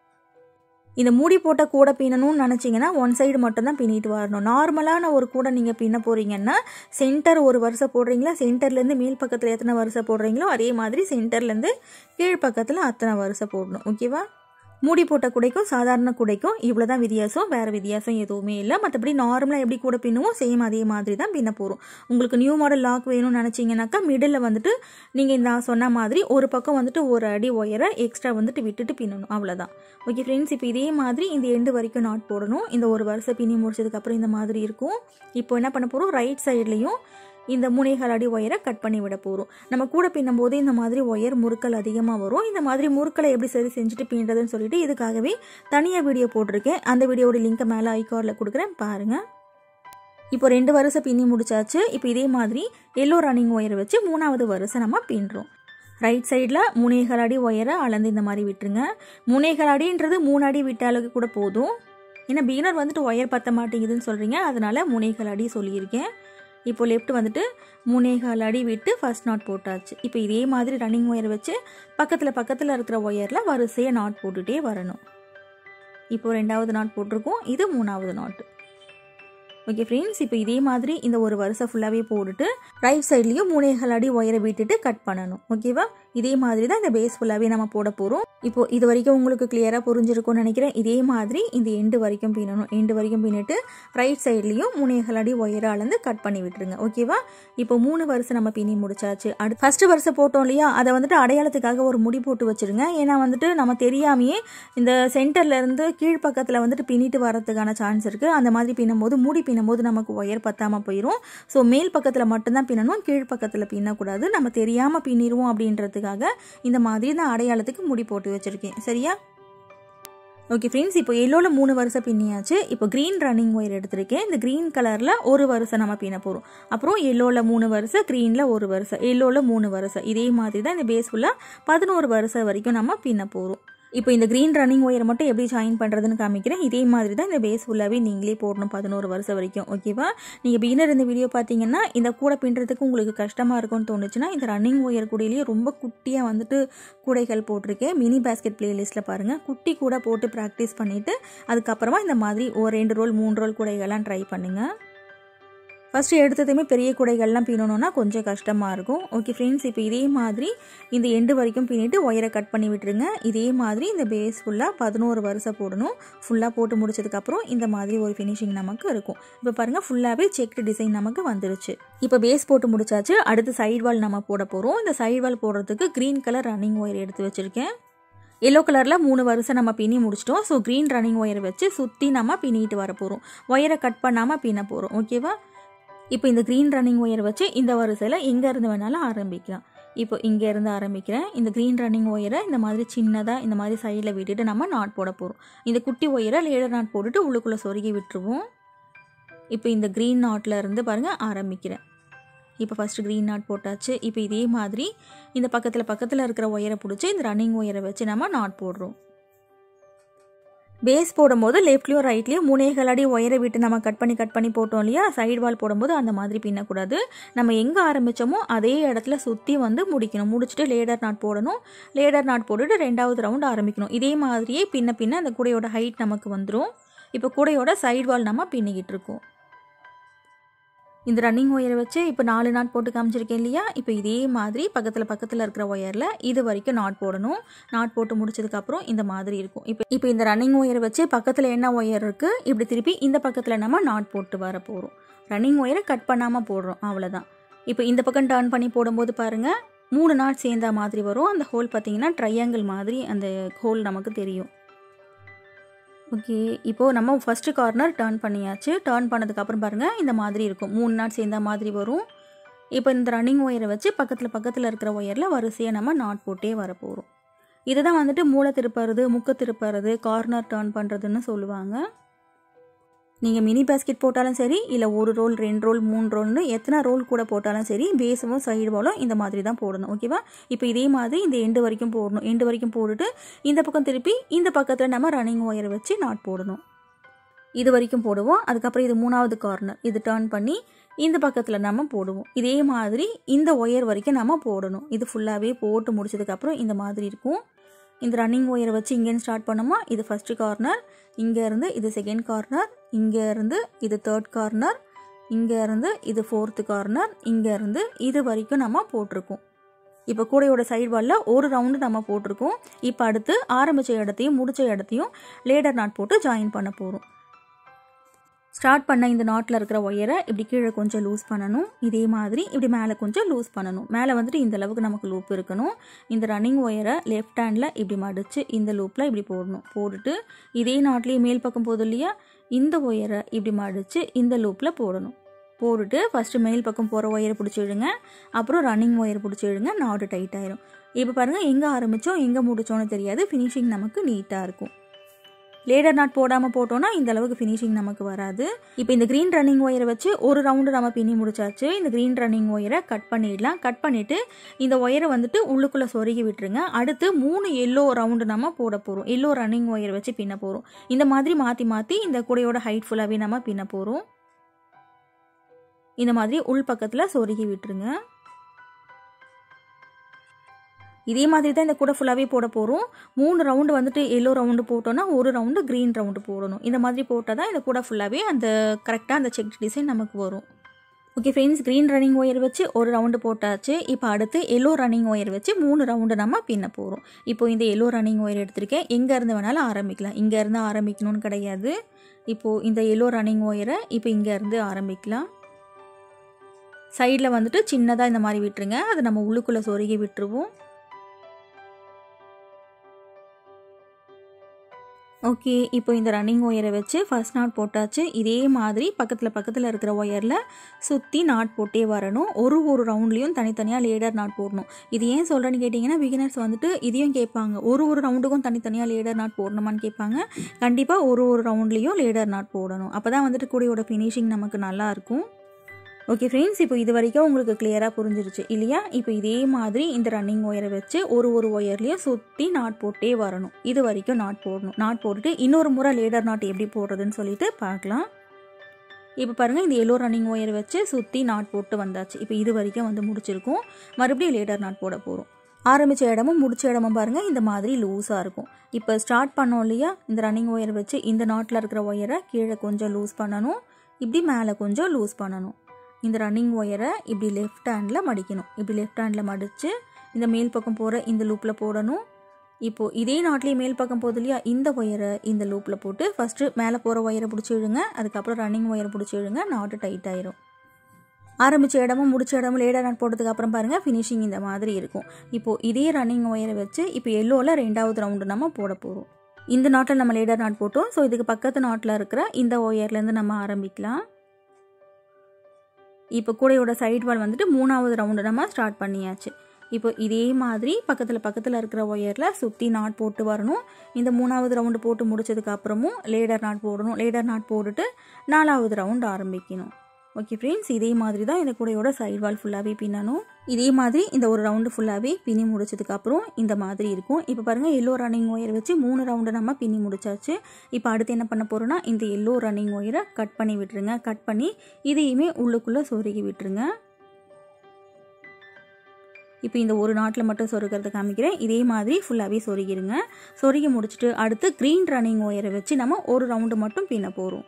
இந்த மூடி போட்ட கூடை பின்னணும்னு நினச்சிங்கன்னா ஒன் சைடு மட்டும்தான் பின்னிட்டு வரணும். நார்மலான ஒரு கூடை நீங்கள் பின்ன போகிறீங்கன்னா சென்டர் ஒரு வருஷம் போடுறீங்களா, சென்டர்லேருந்து மேல் பக்கத்தில் எத்தனை வருஷம் போடுறீங்களோ அதே மாதிரி சென்டர்லேருந்து கீழ் பக்கத்தில் அத்தனை வருஷம் போடணும். ஓகேவா? மூடி போட்ட கூடைக்கும் சாதாரண கூடைக்கும் இவ்வளோ தான் வித்தியாசம், வேறு வித்தியாசம் எதுவுமே இல்லை. மற்றபடி நார்மலாக எப்படி கூட பின்னுவோம் சேம் அதே மாதிரி தான் பின்ன போகிறோம். உங்களுக்கு நியூ மாடல் லாக் வேணும்னு நினச்சிங்கனாக்கா மிடில் வந்துட்டு நீங்கள் நான் சொன்ன மாதிரி ஒரு பக்கம் வந்துட்டு ஒரு அடி ஒயரை எக்ஸ்ட்ரா வந்துட்டு விட்டுட்டு பின்னணும், அவ்வளோதான். ஓகே ஃப்ரெண்ட்ஸ், இப்போ இதே மாதிரி இந்த எண்டு வரைக்கும் நாட் போடணும். இந்த ஒரு வருஷம் பின்னி முடிச்சதுக்கப்புறம் இந்த மாதிரி இருக்கும். இப்போ என்ன பண்ண போகிறோம், ரைட் சைட்லேயும் இந்த மூணேகால் அடி ஒயரை கட் பண்ணி விட போகிறோம். நம்ம கூட பின்னும் போது இந்த மாதிரி ஒயர் முறுக்கல் அதிகமாக வரும். இந்த மாதிரி முறுக்களை எப்படி சரி செஞ்சுட்டு பின்னுறதுன்னு சொல்லிட்டு இதுக்காகவே தனியாக வீடியோ போட்டிருக்கேன். அந்த வீடியோட லிங்க்கை மேலே ஐகார்டில் கொடுக்குறேன், பாருங்கள். இப்போ ரெண்டு வருஷம் பின்னி முடிச்சாச்சு. இப்போ இதே மாதிரி எல்லோ ரன்னிங் ஒயரை வச்சு மூணாவது வருஷம் நம்ம பின்னுறோம். ரைட் சைடில் மூணேகால் அடி ஒயரை அளந்து இந்த மாதிரி விட்டுருங்க. மூணேகால் அடின்றது மூணு அடி விட்டாலுக்கு கூட போதும். ஏன்னா பிகினர் வந்துட்டு ஒயர் பற்ற மாட்டேங்குதுன்னு சொல்கிறீங்க, அதனால மூணேகால் அடி சொல்லியிருக்கேன். இப்போ லெஃப்ட் வந்துட்டு மூணேகால் அடி விட்டு ஃபர்ஸ்ட் நாட் போட்டாச்சு. இப்போ இதே மாதிரி ரன்னிங் ஒயர் வச்சு பக்கத்தில் பக்கத்தில் இருக்கிற ஒயரில் வரிசையாக நாட் போட்டுகிட்டே வரணும். இப்போ ரெண்டாவது நாட் போட்டிருக்கோம், இது மூணாவது நாட்டு. ஓகே ஃப்ரெண்ட்ஸ், இப்போ இதே மாதிரி இந்த ஒரு வரிசை ஃபுல்லாகவே போட்டுட்டு ரைட் சைட்லேயும் மூணேகால் அடி ஒயரை விட்டுட்டு கட் பண்ணணும். ஓகேவா? இதே மாதிரி தான் இந்த பேஸ் ஃபுல்லாகவே நம்ம போட போகிறோம். இப்போ இது வரைக்கும் உங்களுக்கு கிளியராக புரிஞ்சிருக்கும்னு நினைக்கிறேன். இதே மாதிரி இந்த எண்டு வரைக்கும் பின்னணும். எண்டு வரைக்கும் பின்னிட்டு ரைட் சைட்லேயும் மூணேகால் அடி ஒயரை அளந்து கட் பண்ணி விட்டுருங்க. ஓகேவா? இப்போ மூணு வருஷம் நம்ம பின்னி முடிச்சாச்சு. அடுத்து ஃபர்ஸ்ட் வருஷம் போட்டோம் இல்லையா, அதை வந்துட்டு அடையாளத்துக்காக ஒரு முடி போட்டு வச்சிருங்க. ஏன்னா வந்துட்டு நம்ம தெரியாமையே இந்த சென்டர்ல இருந்து கீழ்ப்பக்கத்தில் வந்துட்டு பின்னிட்டு வரதுக்கான சான்ஸ் இருக்குது. அந்த மாதிரி பின்னும் போது மூடி பின்னும் போது நமக்கு ஒயர் பத்தாமல் போயிடும். ஸோ மேல் பக்கத்தில் மட்டும்தான் பின்னணும், கீழ்ப்பக்கத்தில் பின்னக்கூடாது. நம்ம தெரியாமல் பின்னிடுவோம் அப்படின்றதுக்காக இந்த மாதிரி நான் அடையாளத்துக்கு முடி போட்டு வச்சிருக்கேன். சரியா? ஓகே ஃப்ரெண்ட்ஸ், இப்போ எல்லோவில் மூணு வருஷம் பின்னியாச்சு. இப்போ க்ரீன் ரன்னிங் ஒயர் எடுத்திருக்கேன். இந்த க்ரீன் கலரில் ஒரு வருஷம் நம்ம பின்ன போகிறோம். அப்புறம் எல்லோவில் மூணு வருஷம், க்ரீனில் ஒரு வருஷம், எல்லோவில் மூணு வருஷம். இதே மாதிரி தான் இந்த பேஸ் ஃபுல்லாக பதினோரு வருஷம் வரைக்கும் நம்ம பின்ன போகிறோம். இப்போ இந்த க்ரீன் ரன்னிங் ஒயரை மட்டும் எப்படி ஜாயின் பண்ணுறதுன்னு காமிக்கிறேன். இதே மாதிரி தான் இந்த பேஸ் ஃபுல்லாகவே நீங்களே போடணும் பதினோரு வருஷம் வரைக்கும். ஓகேவா? நீங்கள் பிகினர் இந்த வீடியோ பார்த்தீங்கன்னா இந்த கூடை பின்னுறதுக்கு உங்களுக்கு கஷ்டமாக இருக்கும்னு தோணுச்சுன்னா இந்த ரன்னிங் ஒயர் கூடையிலேயே ரொம்ப குட்டியாக வந்துட்டு கூடைகள் போட்டிருக்கேன். மினி பாஸ்கெட் பிளேலிஸ்ட்டில் பாருங்கள். குட்டி கூட போட்டு ப்ராக்டிஸ் பண்ணிவிட்டு அதுக்கப்புறமா இந்த மாதிரி ஒரு ரெண்டு ரோல் மூணு ரோல் கூடைகள்லாம் ட்ரை பண்ணுங்கள். ஃபஸ்ட்டு எடுத்ததுமே பெரிய கூடைகள்லாம் பின்னணும்னா கொஞ்சம் கஷ்டமாக இருக்கும். ஓகே ஃப்ரெண்ட்ஸ், இப்போ இதே மாதிரி இந்த எண்டு வரைக்கும் பின்னிட்டு ஒயரை கட் பண்ணி விட்டுருங்க. இதே மாதிரி இந்த பேஸ் ஃபுல்லாக பதினோரு வருஷம் போடணும். ஃபுல்லாக போட்டு முடிச்சதுக்கப்புறம் இந்த மாதிரி ஒரு ஃபினிஷிங் நமக்கு இருக்கும். இப்போ பாருங்கள், ஃபுல்லாகவே செக்டு டிசைன் நமக்கு வந்துருச்சு. இப்போ பேஸ் போட்டு முடிச்சாச்சு. அடுத்து சைடு வால் நம்ம போட போகிறோம். இந்த சைடு வால் போடுறதுக்கு க்ரீன் கலர் ரன்னிங் ஒயர் எடுத்து வச்சுருக்கேன். எல்லோ கலரில் மூணு வருஷம் நம்ம பின்னி முடிச்சிட்டோம். ஸோ க்ரீன் ரன்னிங் ஒயர் வச்சு சுற்றி நம்ம பின்னிட்டு வர போகிறோம். ஒயரை கட் பண்ணாமல் பின்ன போகிறோம். ஓகேவா? இப்போ இந்த க்ரீன் ரன்னிங் ஒயர் வச்சு இந்த வரிசையில் எங்கேருந்து வேணாலும் ஆரம்பிக்கலாம். இப்போ இங்கேருந்து ஆரம்பிக்கிறேன். இந்த க்ரீன் ரன்னிங் ஒயரை இந்த மாதிரி சின்னதாக இந்த மாதிரி சைடில் விட்டுட்டு நம்ம நாட் போட போகிறோம். இந்த குட்டி ஒயரை லேடர் நாட் போட்டுட்டு உள்ளுக்குள்ளே சொருகி விட்டுருவோம். இப்போ இந்த க்ரீன் நாட்டில் இருந்து பாருங்கள் ஆரம்பிக்கிறேன். இப்போ ஃபஸ்ட்டு க்ரீன் நாட் போட்டாச்சு. இப்போ இதே மாதிரி இந்த பக்கத்தில் பக்கத்தில் இருக்கிற ஒயரை பிடிச்சி இந்த ரன்னிங் ஒயரை வச்சு நம்ம நாட் போடுறோம். பேஸ் போடும்போது லெஃப்ட்லேயும் ரைட்லேயும் மூணேகால் அடி ஒயரை விட்டு நம்ம கட் பண்ணி கட் பண்ணி போட்டோம் இல்லையா, சைடு வால் போடும்போது அந்த மாதிரி பின்னக்கூடாது. நம்ம எங்கே ஆரம்பித்தோமோ அதே இடத்துல சுற்றி வந்து முடிக்கணும். முடிச்சுட்டு லேடர் நாட் போடணும். லேடர் நாட் போட்டுட்டு ரெண்டாவது ரவுண்ட் ஆரம்பிக்கணும். இதே மாதிரியே பின்ன பின்ன அந்த கூடையோட ஹைட் நமக்கு வந்துடும். இப்போ கூடையோட சைடு வால் நம்ம பின்னிக்கிட்டு இருக்கோம். இந்த ரன்னிங் ஒயரை வச்சு இப்போ நாலு நாட் போட்டு காமிச்சிருக்கேன் இல்லையா, இப்போ இதே மாதிரி பக்கத்தில் பக்கத்தில் இருக்கிற ஒயரில் இது வரைக்கும் நாட் போடணும். நாட் போட்டு முடிச்சதுக்கப்புறம் இந்த மாதிரி இருக்கும். இப்போ இப்போ இந்த ரன்னிங் ஒயரை வச்சு பக்கத்தில் என்ன ஒயர் இருக்குது இப்படி திருப்பி இந்த பக்கத்தில் நம்ம நாட் போட்டு வர போகிறோம். ரன்னிங் ஒயரை கட் பண்ணாமல் போடுறோம், அவ்வளோதான். இப்போ இந்த பக்கம் டர்ன் பண்ணி போடும்போது பாருங்கள் மூணு நாட் சேர்ந்த மாதிரி வரும். அந்த ஹோல் பார்த்திங்கன்னா ட்ரையாங்கிள் மாதிரி அந்த ஹோல் நமக்கு தெரியும். ஓகே, இப்போது நம்ம ஃபஸ்ட்டு கார்னர் டர்ன் பண்ணியாச்சு. டர்ன் பண்ணதுக்கப்புறம் பாருங்கள் இந்த மாதிரி இருக்கும். மூணு நாட் சேர்ந்த மாதிரி வரும். இப்போ இந்த ரன்னிங் ஒயரை வச்சு பக்கத்தில் பக்கத்தில் இருக்கிற ஒயரில் வரிசையாக நம்ம நாட் போட்டே வர போகிறோம். இதை தான் வந்துட்டு மூளை திருப்புறது, முக்க திருப்புறது, கார்னர் டர்ன் பண்ணுறதுன்னு சொல்லுவாங்க. நீங்கள் மினி பாஸ்கெட் போட்டாலும் சரி, இல்லை ஒரு ரோல் ரெண்டு ரோல் மூணு ரோல்னு எத்தனை ரோல் கூட போட்டாலும் சரி, பேஸும் சைடு வாலும் இந்த மாதிரி தான் போடணும். ஓகேவா? இப்போ இதே மாதிரி இந்த எண்டு வரைக்கும் போடணும். எண்டு வரைக்கும் போட்டுட்டு இந்த பக்கம் திருப்பி இந்த பக்கத்தில் நம்ம ரன்னிங் ஒயரை வச்சு நாட் போடணும். இது வரைக்கும் போடுவோம். அதுக்கப்புறம் இது மூணாவது கார்னர், இது டர்ன் பண்ணி இந்த பக்கத்தில் நம்ம போடுவோம். இதே மாதிரி இந்த ஒயர் வரைக்கும் நம்ம போடணும். இது ஃபுல்லாகவே போட்டு முடிச்சதுக்கப்புறம் இந்த மாதிரி இருக்கும். இந்த ரன்னிங் ஒயரை வச்சு இங்கேருந்து ஸ்டார்ட் பண்ணோமா, இது ஃபஸ்ட்டு கார்னர், இங்கேருந்து இது செகண்ட் கார்னர், இங்கேருந்து இது தேர்ட் கார்னர், இங்கேருந்து இது ஃபோர்த்து கார்னர், இங்கேருந்து இது வரைக்கும் நம்ம போட்டிருக்கோம். இப்போ கூடையோட சைடு வாலில் ஒரு ரவுண்டு நம்ம போட்டிருக்கோம். இப்போ அடுத்து ஆரம்பித்த இடத்தையும் முடித்த இடத்தையும் லேடர் நாட் போட்டு ஜாயின் பண்ண போகிறோம். ஸ்டார்ட் பண்ண இந்த நாட்டில் இருக்கிற ஒயரை இப்படி கீழே கொஞ்சம் லூஸ் பண்ணணும். இதே மாதிரி இப்படி மேலே கொஞ்சம் லூஸ் பண்ணணும். மேலே வந்துட்டு இந்த அளவுக்கு நமக்கு லூப் இருக்கணும். இந்த ரன்னிங் ஒயரை லெஃப்ட் ஹேண்டில் இப்படி மடித்து இந்த லூப்பில் இப்படி போடணும். போட்டுட்டு இதே நாட்லேயே மேல் பக்கம் போதும் இல்லையா, இந்த ஒயரை இப்படி மடித்து இந்த லூப்பில் போடணும். போட்டுட்டு ஃபஸ்ட்டு மேல் பக்கம் போகிற ஒயரை பிடிச்சி விடுங்க. அப்புறம் ரன்னிங் ஒயரை பிடிச்சி விடுங்க. நாட்டு டைட் ஆயிரும். இப்போ பாருங்கள், எங்கே ஆரம்பித்தோம் எங்கே முடித்தோன்னு தெரியாது. ஃபினிஷிங் நமக்கு நீட்டாக இருக்கும். லேடர் நாட் போடாமல் போட்டோன்னா இந்த அளவுக்கு ஃபினிஷிங் நமக்கு வராது. இப்போ இந்த க்ரீன் ரன்னிங் ஒயரை வச்சு ஒரு ரவுண்டு நம்ம பின்னி முடிச்சாச்சு. இந்த க்ரீன் ரன்னிங் ஒயரை கட் பண்ணிடலாம். கட் பண்ணிவிட்டு இந்த ஒயரை வந்துட்டு உள்ளுக்குள்ளே சொருகி விட்டுருங்க. அடுத்து மூணு எல்லோ ரவுண்டு நம்ம போட போகிறோம். எல்லோ ரன்னிங் ஒயரை வச்சு பின்ன போகிறோம். இந்த மாதிரி மாற்றி மாற்றி இந்த கூடையோட ஹைட் ஃபுல்லாகவே நம்ம பின்ன போகிறோம். இந்த மாதிரி உள் பக்கத்தில் சொருகி விட்டுருங்க. இதே மாதிரி தான் இந்த கூடை ஃபுல்லாகவே போட போகிறோம். மூணு ரவுண்டு வந்துட்டு எல்லோ ரவுண்டு போட்டோன்னா ஒரு ரவுண்டு க்ரீன் ரவுண்டு போடணும். இந்த மாதிரி போட்டால் தான் இந்த கூடை ஃபுல்லாகவே அந்த கரெக்டாக அந்த செக் டிசைன் நமக்கு வரும். Okay friends, green running wire வச்சு ஒரு ரவுண்டு போட்டாச்சு. இப்போ அடுத்து எல்லோ ரன்னிங் ஒயர் வச்சு மூணு ரவுண்டு நம்ம பின்ன போகிறோம். இப்போ இந்த எல்லோ ரன்னிங் ஒயர் எடுத்திருக்கேன். எங்கேருந்து வேணாலும் ஆரம்பிக்கலாம். இங்கேருந்து ஆரம்பிக்கணும்னு கிடையாது. இப்போது இந்த எல்லோ ரன்னிங் ஒயரை இப்போ இங்கேருந்து ஆரம்பிக்கலாம். சைடில் வந்துட்டு சின்னதாக இந்த மாதிரி விட்டுருங்க. அதை நம்ம உள்ளுக்குள்ளே சொருகி விட்டுருவோம். ஓகே, இப்போ இந்த ரன்னிங் ஒயரை வச்சு ஃபர்ஸ்ட் நாட் போட்டாச்சு. இதே மாதிரி பக்கத்தில் பக்கத்தில் இருக்கிற ஒயரில் சுற்றி நாட் போட்டே வரணும். ஒரு ஒரு ரவுண்ட்லேயும் தனித்தனியாக லேடர் நாட் போடணும். இது ஏன் சொல்கிறேன்னு கேட்டிங்கன்னா, பிகினர்ஸ் வந்துட்டு இதையும் கேட்பாங்க, ஒரு ஒரு ரவுண்டுக்கும் தனித்தனியாக லேடர் நாட் போடணுமான்னு கேட்பாங்க. கண்டிப்பாக ஒரு ஒரு ரவுண்ட்லேயும் லேடர் நாட் போடணும். அப்போ தான் வந்துட்டு கூடையோட ஃபினிஷிங் நமக்கு நல்லாயிருக்கும். ஓகே ஃப்ரெண்ட்ஸ், இப்போ இது வரைக்கும் உங்களுக்கு கிளியராக புரிஞ்சிருச்சு இல்லையா? இப்போ இதே மாதிரி இந்த ரன்னிங் ஒயரை வச்சு ஒரு ஒரு ஒயர்லேயும் சுற்றி நாட் போட்டே வரணும். இது வரைக்கும் நாட் போடணும். நாட் போட்டுட்டு இன்னொரு முறை லேடர் நாட் எப்படி போடுறதுன்னு சொல்லிட்டு பார்க்கலாம். இப்போ பாருங்கள், இந்த எல்லோ ரன்னிங் ஒயரை வச்சு சுற்றி நாட் போட்டு வந்தாச்சு. இப்போ இது வரைக்கும் வந்து முடிச்சிருக்கோம். மறுபடியும் லேடர் நாட் போட போகிறோம். ஆரம்பித்த இடமும் முடிச்ச இடமும் பாருங்கள் இந்த மாதிரி லூஸாக இருக்கும். இப்போ ஸ்டார்ட் பண்ணோம் இல்லையா, இந்த ரன்னிங் ஒயரை வச்சு இந்த நாட்டில் இருக்கிற ஒயரை கீழே கொஞ்சம் லூஸ் பண்ணணும். இப்படி மேலே கொஞ்சம் லூஸ் பண்ணணும். இந்த ரன்னிங் ஒயரை இப்படி லெஃப்ட் ஹேண்டில் மடிக்கணும். இப்படி லெஃப்ட் ஹேண்டில் மடித்து இந்த மேல் பக்கம் போகிற இந்த லூப்பில் போடணும். இப்போது இதே நாட்லேயே மேல் பக்கம் போகுது இல்லையா, இந்த ஒயரை இந்த லூப்பில் போட்டு ஃபஸ்ட்டு மேலே போகிற ஒயரை பிடிச்சி இழுங்க. அதுக்கப்புறம் ரன்னிங் ஒயரை பிடிச்சி இழுங்க. நாட்டு டைட் ஆயிரும். ஆரம்பித்த இடமும் முடிச்ச இடமும் லேடர் நாட் போட்டதுக்கு அப்புறம் பாருங்கள் ஃபினிஷிங் இந்த மாதிரி இருக்கும். இப்போது இதே ரன்னிங் ஒயரை வச்சு இப்போ எல்லோவில் ரெண்டாவது ரவுண்டு நம்ம போட போகிறோம். இந்த நாட்டில் நம்ம லேடர் நாட் போட்டோம். ஸோ இதுக்கு பக்கத்து நாட்டில் இருக்கிற இந்த ஒயர்லேருந்து நம்ம ஆரம்பிக்கலாம். இப்போ கூடையோட சைட் வால் வந்துட்டு மூணாவது ரவுண்டு நம்ம ஸ்டார்ட் பண்ணியாச்சு. இப்போ இதே மாதிரி பக்கத்தில் பக்கத்தில் இருக்கிற ஒயரில் சுற்றி நாட் போட்டு வரணும். இந்த மூணாவது ரவுண்டு போட்டு முடிச்சதுக்கு அப்புறமும் லேடர் நாட் போடணும். லேடர் நாட் போட்டுட்டு நாலாவது ரவுண்டு ஆரம்பிக்கணும். ஓகே ஃப்ரெண்ட்ஸ், இதே மாதிரி தான் இந்த கூடையோட சைட் வால் ஃபுல்லாகவே பின்னணும். இதே மாதிரி இந்த ஒரு ரவுண்டு ஃபுல்லாகவே பின்னி முடிச்சதுக்கப்புறம் இந்த மாதிரி இருக்கும். இப்போ பாருங்கள், எல்லோ ரன்னிங் ஒயர் வச்சு மூணு ரவுண்டு நம்ம பின்னி முடிச்சாச்சு. இப்போ அடுத்து என்ன பண்ண போகிறோன்னா, இந்த எல்லோ ரன்னிங் ஒயரை கட் பண்ணி விட்டுருங்க. கட் பண்ணி இதையுமே உள்ளுக்குள்ளே சொருகி விட்டுருங்க. இப்போ இந்த ஒரு நாட்டில் மட்டும் சொருகிறத காமிக்கிறேன். இதே மாதிரி ஃபுல்லாகவே சொருகிருங்க. சொருகி முடிச்சுட்டு அடுத்து க்ரீன் ரன்னிங் ஒயரை வச்சு நம்ம ஒரு ரவுண்டு மட்டும் பின்ன போகிறோம்.